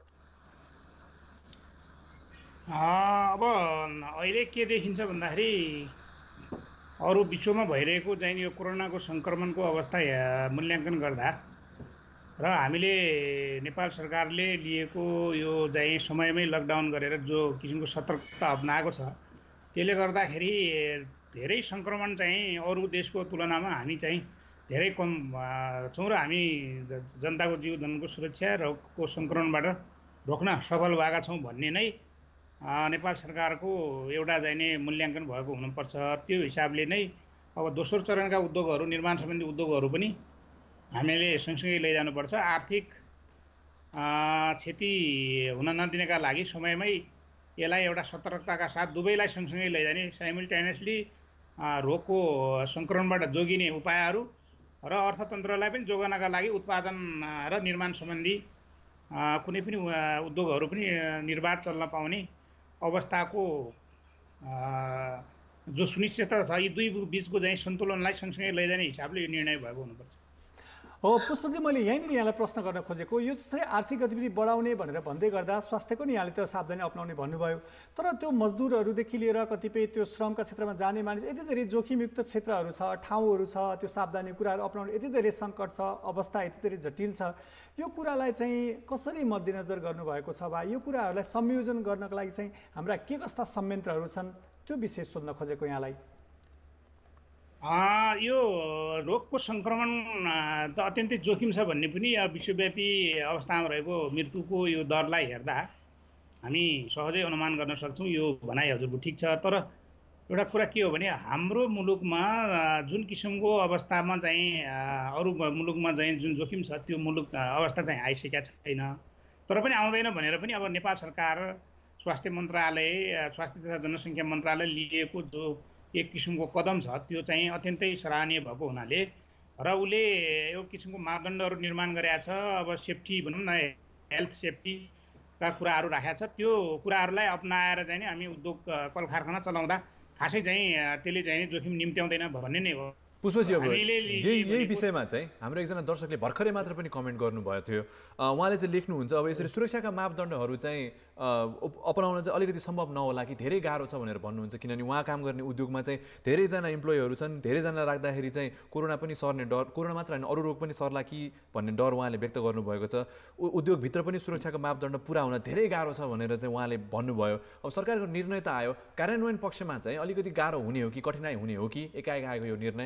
अब अहिले के देखिन्छ भन्दाखेरि अरू विश्वमा भइरहेको चाहिँ यो कोरोनाको सङ्क्रमणको अवस्था मूल्याङ्कन गर्दा र हामीले नेपाल सरकारले लिएको यो चाहिँ समयमै लकडाउन गरेर जो किसिमको सतर्कता अपनाएको छ त्यसले गर्दाखेरि धेरै सङ्क्रमण चाहिँ अरू देशको तुलनामा हामी चाहिँ धेरै कम छौँ र हामी जनताको जीवनको सुरक्षा रोगको सङ्क्रमणबाट रोक्न सफल भएका छौँ भन्ने नै नेपाल सरकारको एउटा चाहिँ नै मूल्याङ्कन भएको हुनुपर्छ। त्यो हिसाबले नै अब दोस्रो चरणका उद्योगहरू निर्माण सम्बन्धी उद्योगहरू पनि हामीले सँगसँगै लैजानुपर्छ। आर्थिक क्षति हुन नदिनका लागि समयमै यसलाई एउटा सतर्कताका साथ दुवैलाई सँगसँगै लैजाने साइमल्टेनियसली रोगको सङ्क्रमणबाट जोगिने उपायहरू र अर्थतन्त्रलाई पनि जोगाउनका लागि उत्पादन र निर्माण सम्बन्धी कुनै पनि उद्योगहरू पनि निर्बाध चल्न पाउने अवस्थाको जो सुनिश्चितता छ यी दुई बिचको चाहिँ सन्तुलनलाई सँगसँगै लैजाने हिसाबले यो निर्णय भएको हुनुपर्छ। हो पुष्पजी, मैले यहीँनिर यहाँलाई प्रश्न गर्न खोजेको यो चाहिँ आर्थिक गतिविधि बढाउने भनेर भन्दै गर्दा स्वास्थ्यको नि यहाँले त सावधानी अपनाउने भन्नुभयो, तर त्यो मजदुरहरूदेखि लिएर कतिपय त्यो श्रमका क्षेत्रमा जाने मानिस यति धेरै जोखिमयुक्त क्षेत्रहरू छ, ठाउँहरू छ, त्यो सावधानी कुराहरू अपनाउने यति धेरै सङ्कट छ, अवस्था यति धेरै जटिल छ, यो कुरालाई चाहिँ कसरी मध्यनजर गर्नुभएको छ वा यो कुराहरूलाई संयोजन गर्नको लागि चाहिँ हाम्रा के कस्ता संयन्त्रहरू छन् त्यो विषय सोध्न खोजेको यहाँलाई। यो रोगको सङ्क्रमण त अत्यन्तै जोखिम छ भन्ने पनि विश्वव्यापी अवस्थामा रहेको मृत्युको यो दरलाई हेर्दा हामी सहजै अनुमान गर्न सक्छौँ। यो भनाइ हजुरको ठिक छ, तर एउटा कुरा के हो भने हाम्रो मुलुकमा जुन किसिमको अवस्थामा चाहिँ अरू मुलुकमा चाहिँ जुन जोखिम छ त्यो मुलुक अवस्था चाहिँ आइसकेका छैन, तर पनि आउँदैन भनेर पनि अब नेपाल सरकार स्वास्थ्य मन्त्रालय स्वास्थ्य तथा जनसङ्ख्या मन्त्रालय लिएको जो एक किसिमको कदम छ त्यो चाहिँ अत्यन्तै सराहनीय भएको हुनाले र उसले यो किसिमको मापदण्डहरू निर्माण गरेका छ। अब सेफ्टी भनौँ न, हेल्थ सेफ्टीका कुराहरू राखेका छ, त्यो कुराहरूलाई अपनाएर चाहिँ नि हामी उद्योग कल कारखाना चलाउँदा खासै चाहिँ त्यसले चाहिँ जोखिम निम्त्याउँदैन भन्ने नै हो। पुष्पजी, अब यही विषयमा चाहिँ हाम्रो एकजना दर्शकले भर्खरै मात्र पनि कमेन्ट गर्नुभएको थियो। उहाँले चाहिँ लेख्नुहुन्छ अब यसरी सुरक्षाका मापदण्डहरू चाहिँ अपनाउन चाहिँ अलिकति सम्भव नहोला कि धेरै गाह्रो छ भनेर भन्नुहुन्छ, किनभने उहाँ काम गर्ने उद्योगमा चाहिँ धेरैजना इम्प्लोइहरू छन्, धेरैजना राख्दाखेरि चाहिँ कोरोना पनि सर्ने डर, कोरोना मात्र होइन अरू रोग पनि सर्ला कि भन्ने डर उहाँले व्यक्त गर्नुभएको छ। उद्योगभित्र पनि सुरक्षाको मापदण्ड पुरा हुन धेरै गाह्रो छ भनेर चाहिँ उहाँले भन्नुभयो। अब सरकारको निर्णय त आयो, कार्यान्वयन पक्षमा चाहिँ अलिकति गाह्रो हुने हो कि कठिनाइ हुने हो कि एकाएक आएको यो निर्णय?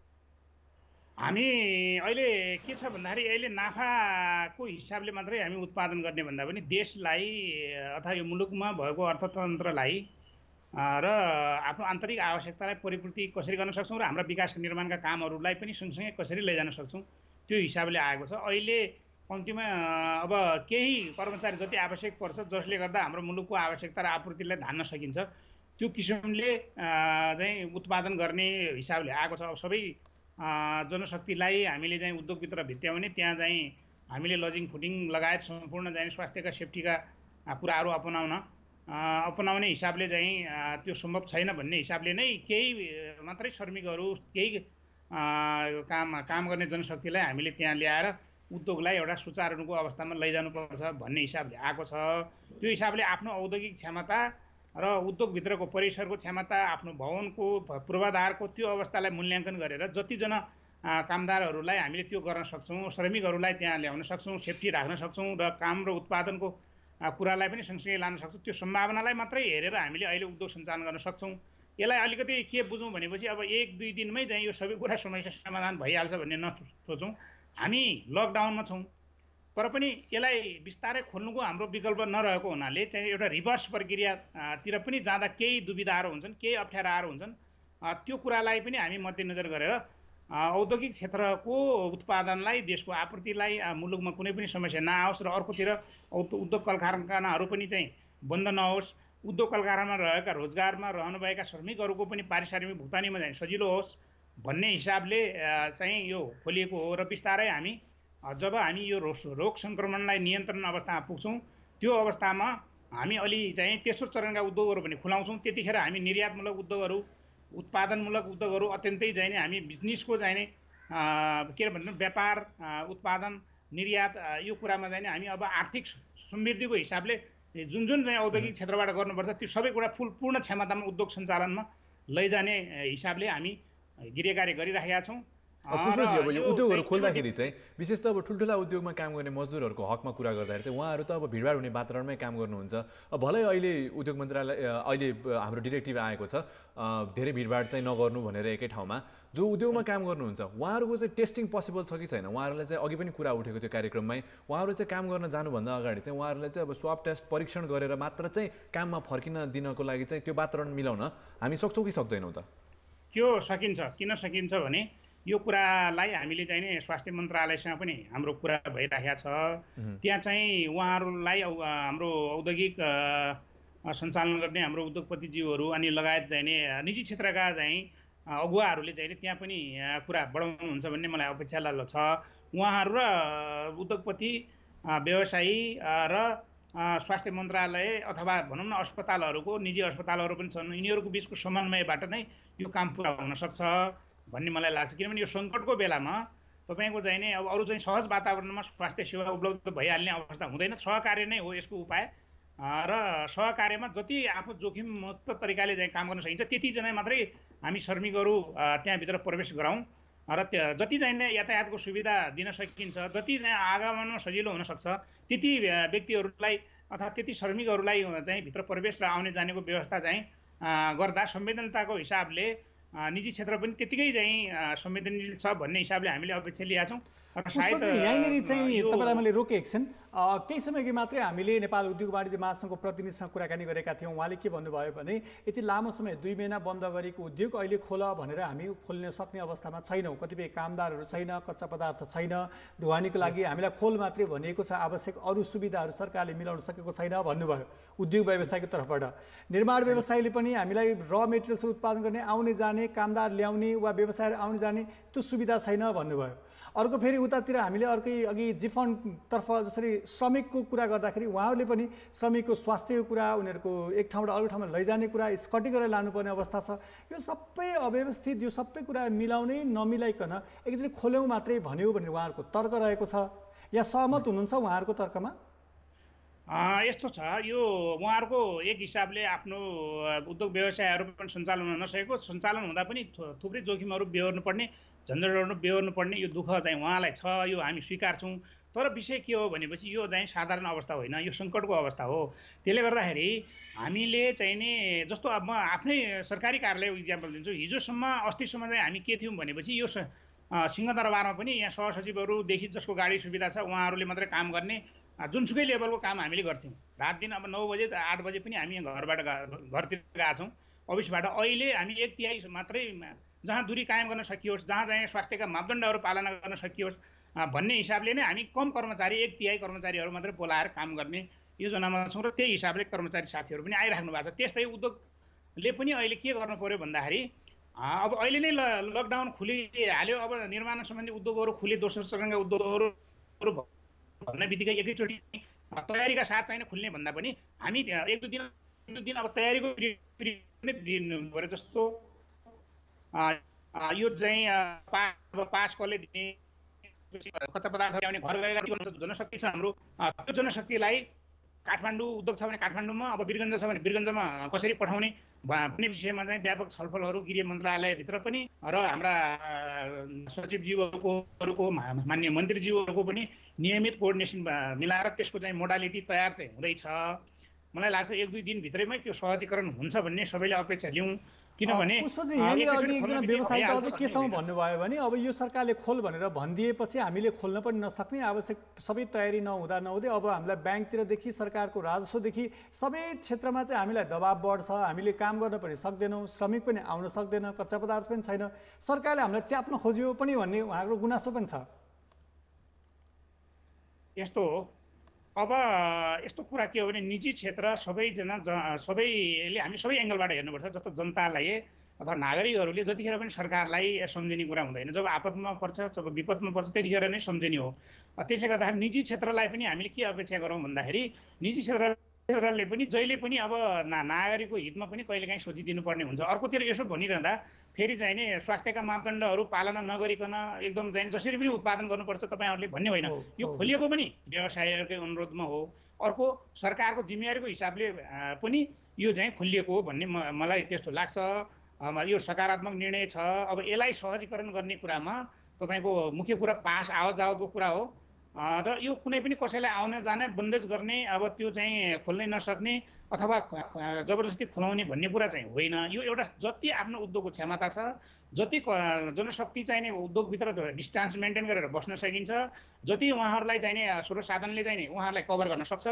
हामी अहिले के छ भन्दाखेरि अहिले नाफाको हिसाबले मात्रै हामी उत्पादन गर्ने भन्दा पनि देशलाई अथवा यो मुलुकमा भएको अर्थतन्त्रलाई र आफ्नो आन्तरिक आवश्यकतालाई परिपूर्ति कसरी गर्न सक्छौँ र हाम्रा विकास निर्माणका कामहरूलाई पनि सँगसँगै कसरी लैजान सक्छौँ त्यो हिसाबले आएको छ। अहिले कम्तीमा अब केही कर्मचारी जति आवश्यक पर्छ जसले गर्दा हाम्रो मुलुकको आवश्यकता र आपूर्तिलाई धान्न सकिन्छ त्यो किसिमले चाहिँ उत्पादन गर्ने हिसाबले आएको छ। अब सबै जनशक्तिलाई हामीले चाहिँ उद्योगभित्र भित्याउने, त्यहाँ चाहिँ हामीले लजिङ फुडिङ लगायत सम्पूर्ण चाहिँ स्वास्थ्यका सेफ्टीका कुराहरू अपनाउने हिसाबले चाहिँ त्यो सम्भव छैन भन्ने हिसाबले नै केही मात्रै श्रमिकहरू केही काम गर्ने जनशक्तिलाई हामीले त्यहाँ ल्याएर उद्योगलाई एउटा सुचारुको अवस्थामा लैजानुपर्छ भन्ने हिसाबले आएको छ। त्यो हिसाबले आफ्नो औद्योगिक क्षमता र उद्योगभित्रको परिसरको क्षमता, आफ्नो भवनको पूर्वाधारको त्यो अवस्थालाई मूल्याङ्कन गरेर जतिजना कामदारहरूलाई हामीले त्यो गर्न सक्छौँ, श्रमिकहरूलाई त्यहाँ ल्याउन सक्छौँ, सेफ्टी राख्न सक्छौँ र काम र उत्पादनको कुरालाई पनि सँगसँगै लान सक्छौँ, त्यो सम्भावनालाई मात्रै हेरेर हामीले अहिले उद्योग सञ्चालन गर्न सक्छौँ। यसलाई अलिकति के बुझौँ भनेपछि अब 1-2 दिनमै चाहिँ यो सबै कुरा समस्या समाधान भइहाल्छ भन्ने नसोचौँ। हामी लकडाउनमा छौँ, तर पनि यसलाई बिस्तारै खोल्नुको हाम्रो विकल्प नरहेको हुनाले चाहिँ एउटा रिभर्स प्रक्रियातिर पनि जाँदा केही दुविधाहरू हुन्छन्, केही अप्ठ्याराहरू हुन्छन्। त्यो कुरालाई पनि हामी मध्यनजर गरेर औद्योगिक क्षेत्रको उत्पादनलाई, देशको आपूर्तिलाई मुलुकमा कुनै पनि समस्या नआओस् र अर्कोतिर उद्योग कल कारखानाहरू पनि चाहिँ बन्द नहोस्, उद्योग कल कारखानामा रहेका रोजगारमा रहनुभएका श्रमिकहरूको पनि पारिश्रमिक भुक्तानीमा चाहिँ सजिलो होस् भन्ने हिसाबले चाहिँ यो खोलिएको हो। र बिस्तारै हामी जब हामी यो रोग सङ्क्रमणलाई नियन्त्रण अवस्थामा पुग्छौँ त्यो अवस्थामा हामी अलि चाहिँ तेस्रो चरणका उद्योगहरू पनि खुलाउँछौँ। त्यतिखेर हामी निर्यातमूलक उद्योगहरू, उत्पादनमूलक उद्योगहरू अत्यन्तै चाहिँ हामी बिजनेसको चाहिँ के भन्छौँ व्यापार, उत्पादन, निर्यात यो कुरामा चाहिँ हामी अब आर्थिक समृद्धिको हिसाबले जुन जुन चाहिँ औद्योगिक क्षेत्रबाट गर्नुपर्छ त्यो सबै कुरा पूर्ण क्षमतामा उद्योग सञ्चालनमा लैजाने हिसाबले हामी गृह कार्य गरिराखेका छौँ पुष्पजी अब यो उद्योगहरू खोल्दाखेरि चाहिँ विशेष त अब ठुल्ठुला उद्योगमा काम गर्ने मजदुरहरूको हकमा कुरा गर्दाखेरि चाहिँ उहाँहरू त अब भिडभाड हुने वातावरणमै काम गर्नुहुन्छ। भलै अहिले उद्योग मन्त्रालय अहिले हाम्रो डिरेक्टिभ आएको छ धेरै भिडभाड चाहिँ नगर्नु भनेर एकै ठाउँमा। जो उद्योगमा काम गर्नुहुन्छ उहाँहरूको चाहिँ टेस्टिङ पोसिबल छ कि छैन? उहाँहरूले चाहिँ अघि पनि कुरा उठेको थियो कार्यक्रममै, उहाँहरू चाहिँ काम गर्न जानुभन्दा अगाडि चाहिँ उहाँहरूले चाहिँ अब स्वाब टेस्ट परीक्षण गरेर मात्र चाहिँ काममा फर्किन दिनको लागि चाहिँ त्यो वातावरण मिलाउन हामी सक्छौँ कि सक्दैनौँ त? त्यो सकिन्छ। किन सकिन्छ भने यो कुरालाई हामीले चाहिँ नि स्वास्थ्य मन्त्रालयसँग पनि हाम्रो कुरा भइरहेको छ। त्यहाँ चाहिँ उहाँहरूलाई हाम्रो औद्योगिक सञ्चालन गर्ने हाम्रो उद्योगपतिज्यूहरू अनि लगायत चाहिँ नि निजी क्षेत्रका चाहिँ अगुवाहरूले चाहिँ त्यहाँ पनि कुरा बढाउनुहुन्छ भन्ने मलाई अपेक्षा छ। उहाँहरू र उद्योगपति व्यवसायी र स्वास्थ्य मन्त्रालय अथवा भनौँ न अस्पतालहरूको निजी अस्पतालहरू पनि छन्, यिनीहरूको बिचको समन्वयबाट नै यो काम पुरा हुन सक्छ भन्ने मलाई लाग्छ। किनभने यो सङ्कटको बेलामा तपाईँको चाहिँ नि अब अरू चाहिँ सहज वातावरणमा स्वास्थ्य सेवा उपलब्ध भइहाल्ने अवस्था हुँदैन। सहकार्य नै हो यसको उपाय र सहकार्यमा जति आफू जोखिम मुक्त तरिकाले चाहिँ काम गर्न सकिन्छ त्यतिजना मात्रै हामी श्रमिकहरू त्यहाँभित्र प्रवेश गराउँ र जति चाहिँ यातायातको सुविधा दिन सकिन्छ, जति आगमनमा सजिलो हुनसक्छ त्यति व्यक्तिहरूलाई अथवा त्यति श्रमिकहरूलाई चाहिँ भित्र प्रवेश र आउने जानेको व्यवस्था चाहिँ गर्दा संवेदनताको हिसाबले निजी क्षेत्र पनि त्यतिकै चाहिँ संवेदनशील छ भन्ने हिसाबले हामीले अपेक्षा लिएका छौँ। यहाँनिर चाहिँ तपाईँलाई मैले रोकेँ एकछिन। केही समयको मात्रै हामीले नेपाल उद्योग वाणिज्य महासङ्घको प्रतिनिधिसँग कुराकानी गरेका थियौँ। उहाँले के भन्नुभयो भने यति लामो समय 2 महिना बन्द गरेको उद्योग अहिले खोल भनेर हामी खोल्न सक्ने अवस्थामा छैनौँ। कतिपय कामदारहरू छैन, कच्चा पदार्थ छैन, ढुवानीको लागि हामीलाई खोल मात्रै भनिएको छ, आवश्यक अरू सुविधाहरू सरकारले मिलाउन सकेको छैन भन्नुभयो उद्योग व्यवसायको तर्फबाट। निर्माण व्यवसायले पनि हामीलाई र मेटेरियल्सहरू उत्पादन गर्ने, आउने जाने, कामदार ल्याउने वा व्यवसायहरू आउने जाने त्यो सुविधा छैन भन्नुभयो। अर्को फेरि उतातिर हामीले अर्कै अघि जिफन्डतर्फ जसरी श्रमिकको कुरा गर्दाखेरि उहाँहरूले पनि श्रमिकको स्वास्थ्यको कुरा, उनीहरूको एक ठाउँबाट अर्को ठाउँमा लैजाने कुरा स्कटी गरेर लानुपर्ने अवस्था छ। यो सबै अव्यवस्थित, यो सबै कुरा मिलाउनै नमिलाइकन एकचोटि खोल्यौँ मात्रै भन्यो भनेर उहाँहरूको तर्क रहेको छ। या सहमत हुनुहुन्छ उहाँहरूको तर्कमा? यस्तो छ, यो उहाँहरूको एक हिसाबले आफ्नो उद्योग व्यवसायहरू पनि सञ्चालन हुन नसकेको, सञ्चालन हुँदा पनि थुप्रै जोखिमहरू बेहोर्नुपर्ने, झन्झटहरू बेहोर्नुपर्ने यो दुःख चाहिँ उहाँलाई छ, यो हामी स्वीकार्छौँ। तर विषय के हो भनेपछि यो चाहिँ साधारण अवस्था होइन, यो सङ्कटको अवस्था हो। त्यसले गर्दाखेरि हामीले चाहिँ नि जस्तो अब म आफ्नै सरकारी कार्यालयको इक्जाम्पल दिन्छु। हिजोसम्म अस्तिसम्म चाहिँ हामी के थियौँ भनेपछि यो सिंहदरबारमा पनि यहाँ सहसचिवहरूदेखि जसको गाडी सुविधा छ उहाँहरूले मात्रै काम गर्ने, जुनसुकै लेभलको काम हामीले गर्थ्यौँ। रात दिन अब 9 बजे 8 बजे पनि हामी घरतिर गएका छौँ अफिसबाट। अहिले हामी 1/3 मात्रै जहाँ दूरी कायम गर्न सकियोस्, जहाँ चाहिँ स्वास्थ्यका मापदण्डहरू पालना गर्न सकियोस् भन्ने हिसाबले नै हामी कम कर्मचारी 1/3 कर्मचारीहरू मात्रै बोलाएर काम गर्ने योजनामा छौँ र त्यही हिसाबले कर्मचारी साथीहरू पनि आइराख्नु भएको छ। त्यस्तै उद्योगले पनि अहिले के गर्नु पर्यो भन्दाखेरि अब अहिले नै लकडाउन खुलिहाल्यो, अब निर्माण सम्बन्धी उद्योगहरू खुले, दोस्रो चरणका उद्योगहरू भन्ने बित्तिकै एकैचोटि तयारीका साथ चाहिँ खुल्ने भन्दा पनि हामी 1-2 दिन अब तयारीको नै दिनु पऱ्यो। जस्तो यो चाहिँ पास कसले दिने, कच्चा पदार्थ ल्याउने, घर गएर जनशक्ति छ हाम्रो, त्यो जनशक्तिलाई काठमाडौँ उद्योग छ भने काठमाडौँमा, अब वीरगञ्ज छ भने वीरगञ्जमा कसरी पठाउने भन्ने विषयमा चाहिँ व्यापक छलफलहरू गृह मन्त्रालयभित्र पनि र हाम्रा सचिवज्यूहरूको मान्य मन्त्रीज्यूहरूको पनि नियमित कोअर्डिनेसन मिलाएर त्यसको चाहिँ मोडालिटी तयार चाहिँ हुँदैछ। मलाई लाग्छ 1-2 दिनभित्रैमै त्यो सहजीकरण हुन्छ भन्ने सबैले अपेक्षा लिउँ। किनभने पुष्पजी यहाँनिर अघि एकजना व्यवसायीले अझ केसम्म भन्नुभयो भने अब यो सरकारले खोल भनेर भनिदिएपछि हामीले खोल्न पनि नसक्ने, आवश्यक सबै तयारी नहुँदै अब हामीलाई ब्याङ्कतिरदेखि सरकारको राजस्वदेखि सबै क्षेत्रमा चाहिँ हामीलाई दबाब बढ्छ, हामीले काम गर्न पनि सक्दैनौँ, श्रमिक पनि आउन सक्दैन, कच्चा पदार्थ पनि छैन, सरकारले हामीलाई च्याप्न खोज्यो पनि भन्ने उहाँको गुनासो पनि छ। यस्तो हो, अब यस्तो कुरा के हो भने निजी क्षेत्र सबैजना सबैले हामी सबै एङ्गलबाट हेर्नुपर्छ। जस्तो जनतालाई अथवा नागरिकहरूले जतिखेर पनि सरकारलाई सम्झिने कुरा हुँदैन, जब आपतमा पर्छ, जब विपदमा पर्छ त्यतिखेर नै सम्झिने हो। त्यसले गर्दाखेरि निजी क्षेत्रलाई पनि हामीले के अपेक्षा गरौँ भन्दाखेरि निजी क्षेत्रले पनि जहिले पनि अब नागरिकको हितमा पनि कहिलेकाहीँ सोचिदिनु पर्ने हुन्छ। अर्कोतिर यसो भनिरहँदा फेरि चाहिँ नि स्वास्थ्यका मापदण्डहरू पालना नगरिकन एकदम चाहिँ जसरी पनि उत्पादन गर्नुपर्छ तपाईँहरूले भन्ने होइन, यो खोलिएको पनि व्यवसायीहरूकै अनुरोधमा हो। अर्को सरकारको जिम्मेवारीको हिसाबले पनि यो चाहिँ खोलिएको हो भन्ने मलाई त्यस्तो लाग्छ। यो सकारात्मक निर्णय छ। अब यसलाई सहजीकरण गर्ने कुरामा तपाईँको मुख्य कुरा पास आवत जावतको कुरा हो र यो कुनै पनि कसैलाई आउने जाने बन्देज गर्ने अब त्यो चाहिँ खोल्नै नसक्ने अथवा जबरजस्ती खुलाउने भन्ने कुरा चाहिँ होइन। यो एउटा जति आफ्नो उद्योगको क्षमता छ, जति जनशक्ति चाहिने उद्योगभित्र डिस्टेन्स मेन्टेन गरेर बस्न सकिन्छ, जति उहाँहरूलाई चाहिने स्रोत साधनले चाहिने उहाँहरूलाई कभर गर्न सक्छ,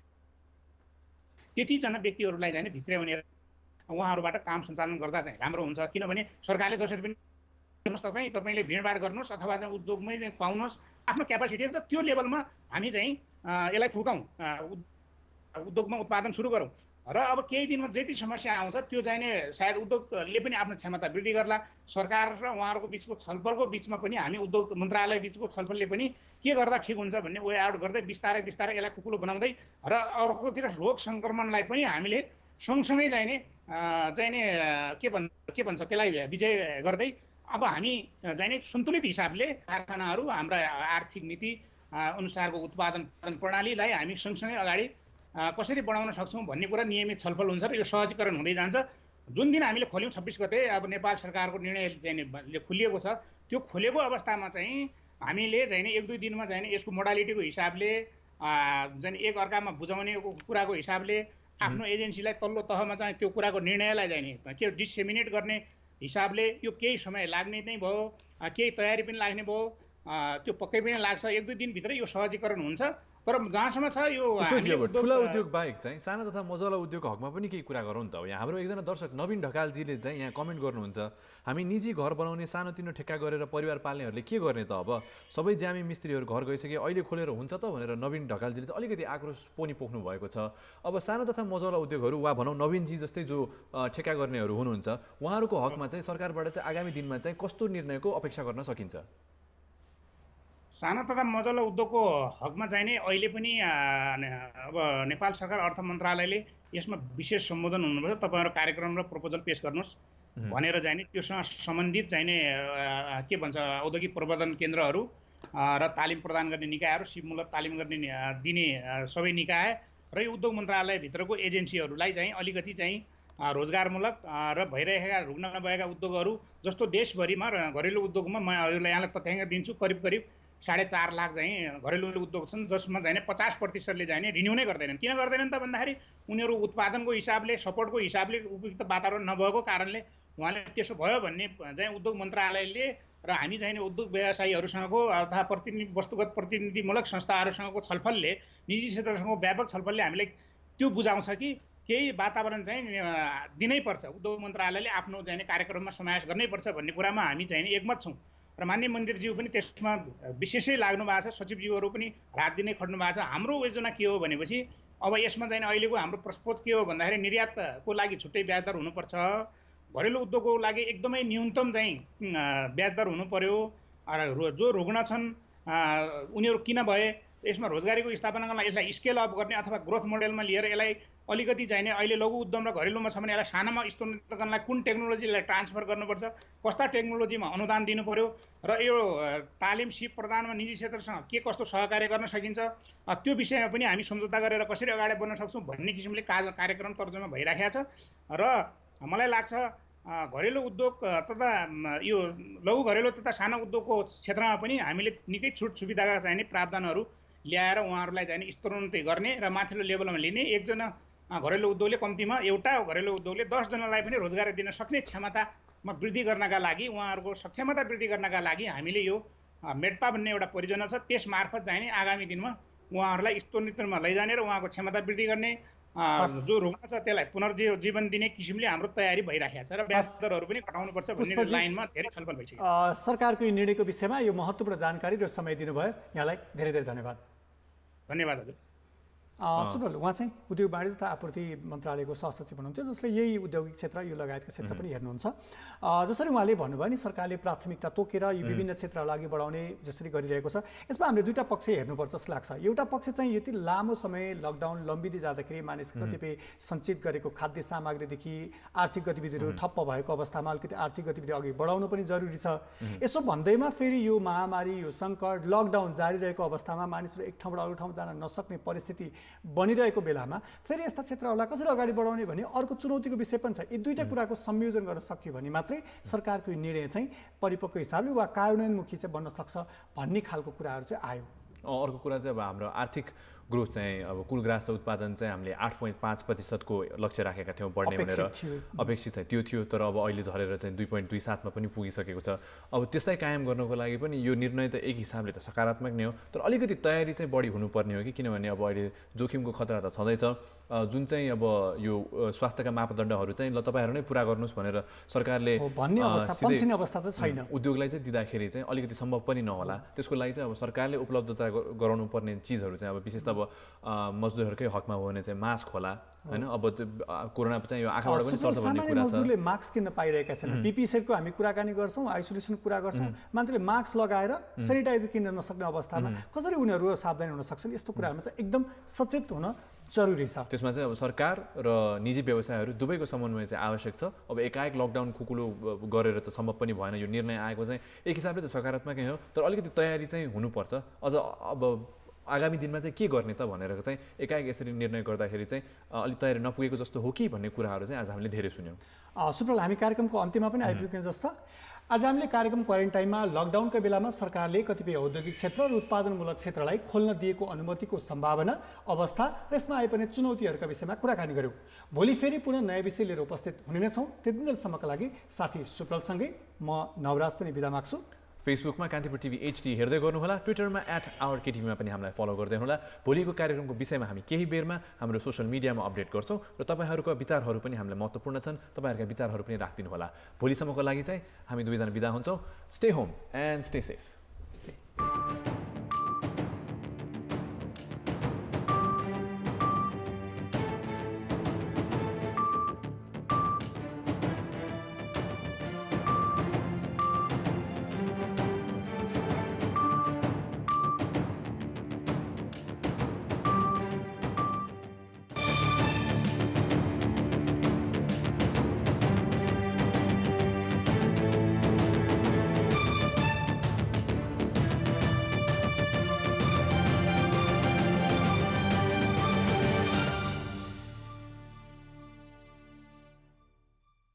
त्यतिजना व्यक्तिहरूलाई चाहिँ भित्र्याउने उहाँहरूबाट काम सञ्चालन गर्दा चाहिँ राम्रो हुन्छ। किनभने सरकारले जसरी पनि तपाईँले भिडभाड गर्नुहोस् अथवा चाहिँ उद्योगमै पाउनुहोस्, आफ्नो क्यापासिटी छ त्यो लेभलमा हामी चाहिँ यसलाई फुकाउँ, उद्योगमा उत्पादन सुरु गरौँ र अब केही दिनमा जति समस्या आउँछ त्यो चाहिँ सायद उद्योगले पनि आफ्नो क्षमता वृद्धि गर्ला। सरकार र उहाँहरूको बिचको छलफलको बिचमा पनि हामी उद्योग मन्त्रालय बिचको छलफलले पनि के गर्दा ठिक हुन्छ भन्ने वे आउट गर्दै बिस्तारै बिस्तारै यसलाई कुकुलो बनाउँदै र अर्कोतिर रोग सङ्क्रमणलाई पनि हामीले सँगसँगै चाहिने के भन्छ त्यसलाई विजय गर्दै अब हामी चाहिने सन्तुलित हिसाबले कारखानाहरू हाम्रा आर्थिक नीति अनुसारको उत्पादन प्रणालीलाई हामी सँगसँगै अगाडि कसरी बढाउन सक्छौँ भन्ने कुरा नियमित छलफल हुन्छ र यो सहजीकरण हुँदै जान्छ। जुन दिन हामीले खोल्यौँ 26 गते अब नेपाल सरकारको निर्णय चाहिँ खुलिएको छ, त्यो खोलेको अवस्थामा चाहिँ हामीले चाहिँ 1-2 दिनमा चाहिँ यसको मोडालिटीको हिसाबले चाहिँ एक अर्कामा बुझाउने कुराको हिसाबले आफ्नो एजेन्सीलाई तल्लो तहमा चाहिँ त्यो कुराको निर्णयलाई चाहिँ के डिसेमिनेट गर्ने हिसाबले यो केही समय लाग्ने नै भयो, केही तयारी पनि लाग्ने भयो, त्यो पक्कै पनि लाग्छ। 1-2 दिनभित्र यो सहजीकरण हुन्छ। तर जहाँसम्म छ यो ठुला उद्योग बाहेक चाहिँ साना तथा मझौला उद्योगको हकमा पनि केही कुरा गरौँ त। यहाँ हाम्रो एकजना दर्शक नवीन ढकालजीले चाहिँ यहाँ कमेन्ट गर्नुहुन्छ, हामी निजी घर बनाउने सानोतिनो ठेक्का गरेर परिवार पाल्नेहरूले के गर्ने त, अब सबै ज्यामी मिस्त्रीहरू घर गइसके अहिले खोलेर हुन्छ त भनेर नवीन ढकालजीले चाहिँ अलिकति आक्रोश पनि पोख्नु भएको छ। अब सानो तथा मझौला उद्योगहरू वा भनौँ नवीनजी जस्तै जो ठेक्का गर्नेहरू हुनुहुन्छ उहाँहरूको हकमा चाहिँ सरकारबाट चाहिँ आगामी दिनमा चाहिँ कस्तो निर्णयको अपेक्षा गर्न सकिन्छ? साना तथा मझौला उद्योगको हकमा चाहिने अहिले पनि अब नेपाल सरकार अर्थ मन्त्रालयले यसमा विशेष सम्बोधन हुनुपर्छ, तपाईँहरू कार्यक्रम र प्रपोजल पेश गर्नुहोस् भनेर चाहिने त्योसँग सम्बन्धित चाहिने के भन्छ औद्योगिक प्रवर्धन केन्द्रहरू र तालिम प्रदान गर्ने निकायहरू, सिपमूलक तालिम दिने सबै निकाय र यो उद्योग मन्त्रालयभित्रको एजेन्सीहरूलाई चाहिँ अलिकति चाहिँ रोजगारमूलक र भइरहेका रुग्न नभएका उद्योगहरू जस्तो देशभरिमा घरेलु उद्योगमा म यहाँलाई तथ्याङ्क दिन्छु, करिब 4.5 लाख चाहिँ घरेलु उद्योग छन् जसमा चाहिँ 50%ले चाहिँ रिन्यू नै गर्दैनन्। किन गर्दैनन् त भन्दाखेरि उनीहरू उत्पादनको हिसाबले सपोर्टको हिसाबले उपयुक्त वातावरण नभएको कारणले उहाँले त्यसो भयो भन्ने चाहिँ उद्योग मन्त्रालयले र हामी चाहिँ उद्योग व्यवसायीहरूसँगको अथवा वस्तुगत प्रतिनिधिमूलक संस्थाहरूसँगको छलफलले निजी क्षेत्रसँगको व्यापक छलफलले हामीलाई त्यो बुझाउँछ कि केही वातावरण चाहिँ दिनैपर्छ, उद्योग मन्त्रालयले आफ्नो चाहिँ कार्यक्रममा समावेश गर्नैपर्छ भन्ने कुरामा हामी चाहिँ एकमत छौँ र माननीय मन्त्रीज्यू पनि त्यसमा विशेषै लाग्नु भएको छ, सचिवज्यूहरू पनि रात दिनै खट्नु भएको छ। हाम्रो योजना के हो भनेपछि अब यसमा चाहिँ अहिलेको हाम्रो प्रस्पोज के हो भन्दाखेरि निर्यातको लागि छुट्टै ब्याजदर हुनुपर्छ, घरेलु उद्योगको लागि एकदमै न्यूनतम चाहिँ ब्याजदर हुनु पर्यो, जो रुग्ण छन् उनीहरू किन भए यसमा रोजगारीको स्थापनाको लागि यसलाई स्केल अप गर्ने अथवा ग्रोथ मोडेलमा लिएर यसलाई अलिकति चाहिने अहिले लघु उद्यम र घरेलुमा छ भने यसलाई सानामा स्तरोन्नत गर्नलाई कुन टेक्नोलोजीलाई ट्रान्सफर गर्नुपर्छ, कस्ता टेक्नोलोजीमा अनुदान दिनु पर्यो र यो तालिम सिप प्रदानमा निजी क्षेत्रसँग के कस्तो सहकार्य गर्न सकिन्छ त्यो विषयमा पनि हामी सम्झौता गरेर कसरी अगाडि बढ्न सक्छौँ भन्ने किसिमले कार्यक्रम तर्जुमा भइराखेको छ। र मलाई लाग्छ घरेलु उद्योग तथा यो लघु घरेलु तथा सानो उद्योगको क्षेत्रमा पनि हामीले निकै छुट सुविधाका चाहिने प्रावधानहरू ल्याएर उहाँहरूलाई चाहिँ स्तरोन्नति गर्ने र माथिल्लो लेभलमा लिने। एकजना घरेलु उद्योगले कम्तीमा एउटा घरेलु उद्योगले 10 जनालाई पनि रोजगार दिन सक्ने क्षमतामा वृद्धि गर्नका लागि उहाँहरूको सक्षमता वृद्धि गर्नका लागि हामीले यो मेडपा भन्ने एउटा परियोजना छ, त्यस मार्फत चाहिँ आगामी दिनमा उहाँहरूलाई स्तरोन्नतिमा लैजाने र उहाँको क्षमता वृद्धि गर्ने जो रुग्ण छ त्यसलाई पुनर्जीवन दिने किसिमले हाम्रो तयारी भइराखेको छ र ब्याज दरहरू पनि घटाउनुपर्छ भन्ने लाइनमा धेरै छलफल भइसक्यो। सरकारको यो निर्णयको विषयमा यो महत्त्वपूर्ण जानकारी र समय दिनुभयो, यहाँलाई धेरै धेरै धन्यवाद। धन्यवाद हजुर। सुब्रल उहाँ चाहिँ उद्योग वाणिज्य तथा आपूर्ति मन्त्रालयको सहसचिव हुनुहुन्थ्यो, जसले यही औद्योगिक क्षेत्र यो लगायतका क्षेत्र पनि हेर्नुहुन्छ। जसरी उहाँले भन्नुभयो नि सरकारले प्राथमिकता तोकेर यो विभिन्न क्षेत्रहरूलाई अघि बढाउने जसरी गरिरहेको छ, यसमा हामीले दुईवटा पक्ष हेर्नुपर्छ जस्तो लाग्छ। एउटा पक्ष चाहिँ यति लामो समय लकडाउन लम्बिँदै जाँदाखेरि मानिस कतिपय सञ्चित गरेको खाद्य सामग्रीदेखि आर्थिक गतिविधिहरू ठप्प भएको अवस्थामा अलिकति आर्थिक गतिविधि अघि बढाउनु पनि जरुरी छ। यसो भन्दैमा फेरि यो महामारी, यो सङ्कट, लकडाउन जारी रहेको अवस्थामा मानिसहरू एक ठाउँबाट अर्को ठाउँ जान नसक्ने परिस्थिति बनिरहेको बेलामा फेरि यस्ता क्षेत्रहरूलाई कसरी अगाडि बढाउने भने अर्को चुनौतीको विषय पनि छ। यी दुईटा कुराको संयोजन गर्न सकियो भने मात्रै सरकारको निर्णय चाहिँ परिपक्व हिसाबले वा कार्यान्वयनमुखी चाहिँ बन्न सक्छ भन्ने खालको कुराहरू चाहिँ आयो। अर्को कुरा चाहिँ अब हाम्रो आर्थिक ग्रोथ चाहिँ अब कुल ग्रास उत्पादन चाहिँ हामीले 8.5% लक्ष्य राखेका थियौँ बढ्ने भनेर अपेक्षित चाहिँ त्यो थियो, तर अब अहिले झरेर चाहिँ 2.27 पनि पुगिसकेको छ। अब त्यसलाई कायम गर्नको लागि पनि यो निर्णय त एक हिसाबले त सकारात्मक नै हो, तर अलिकति तयारी चाहिँ बढी हुनुपर्ने हो कि, किनभने अब अहिले जोखिमको खतरा त छँदैछ। जुन चाहिँ अब यो स्वास्थ्यका मापदण्डहरू चाहिँ ल तपाईँहरू नै पुरा गर्नुहोस् भनेर सरकारले भन्ने अवस्था चाहिँ छैन। उद्योगलाई चाहिँ दिँदाखेरि चाहिँ अलिकति सम्भव पनि नहोला। त्यसको लागि चाहिँ अब सरकारले उपलब्धता गराउनु पर्ने चिजहरू चाहिँ अब विशेष त अब मजदुरहरूकै हकमा हो भने चाहिँ मास्क होला हैन। अब कोरोना चाहिँ यो आँखाबाट पनि सर्छ भन्ने कुरा छ। मजदुरले मास्क किन्न पाइरहेका छैनन्। पिपी सेटको हामी कुराकानी गर्छौँ, आइसोलेसन कुरा गर्छौँ, मान्छेले मास्क लगाएर सेनिटाइजर किन्न नसक्ने अवस्थामा कसरी उनीहरू सावधानी हुन सक्छन्, यस्तो कुराहरूमा चाहिँ एकदम सचेत हुन जरुरी छ। त्यसमा चाहिँ अब सरकार र निजी व्यवसायहरू दुवैको समन्वय चाहिँ आवश्यक छ। अब एकाएक लकडाउन खुकुलो गरेर त सम्भव पनि भएन। यो निर्णय आएको चाहिँ एक हिसाबले त सकारात्मकै हो, तर अलिकति तयारी चाहिँ हुनुपर्छ। अझ अब आगामी दिनमा चाहिँ के गर्ने त भनेर चाहिँ एकाएक यसरी निर्णय गर्दाखेरि चाहिँ अलिक तयारी नपुगेको जस्तो हो कि भन्ने कुराहरू चाहिँ आज हामीले धेरै सुन्यौँ। सुप्रल, हामी कार्यक्रमको अन्त्यमा पनि आइपुग्यौँ जस्तो। आज हामीले कार्यक्रम क्वारेन्टाइनमा लकडाउनका बेलामा सरकारले कतिपय औद्योगिक क्षेत्र र उत्पादनमूलक क्षेत्रलाई खोल्न दिएको अनुमतिको सम्भावना, अवस्था र यसमा आइपर्ने चुनौतीहरूका विषयमा कुराकानी गऱ्यौँ। भोलि फेरि पुनः नयाँ विषय लिएर उपस्थित हुने नै छौँ। त्यतिन्जेलसम्मका लागि साथी सुप्रलसँगै म नवराज पनि बिदा माग्छु। फेसबुकमा कान्तिपुर टिभी HD हेर्दै गर्नुहोला, ट्विटरमा @OurKTVमा पनि हामीलाई फलो गर्दै हुनुहोला। भोलिको कार्यक्रमको विषयमा हामी केही बेरमा हाम्रो सोसियल मिडियामा अपडेट गर्छौँ र तपाईँहरूको विचारहरू पनि हामीलाई महत्त्वपूर्ण छन्। तपाईँहरूका विचारहरू पनि राखिदिनु होला। भोलिसम्मको लागि चाहिँ हामी दुवैजना बिदा हुन्छौँ। Stay home and stay safe.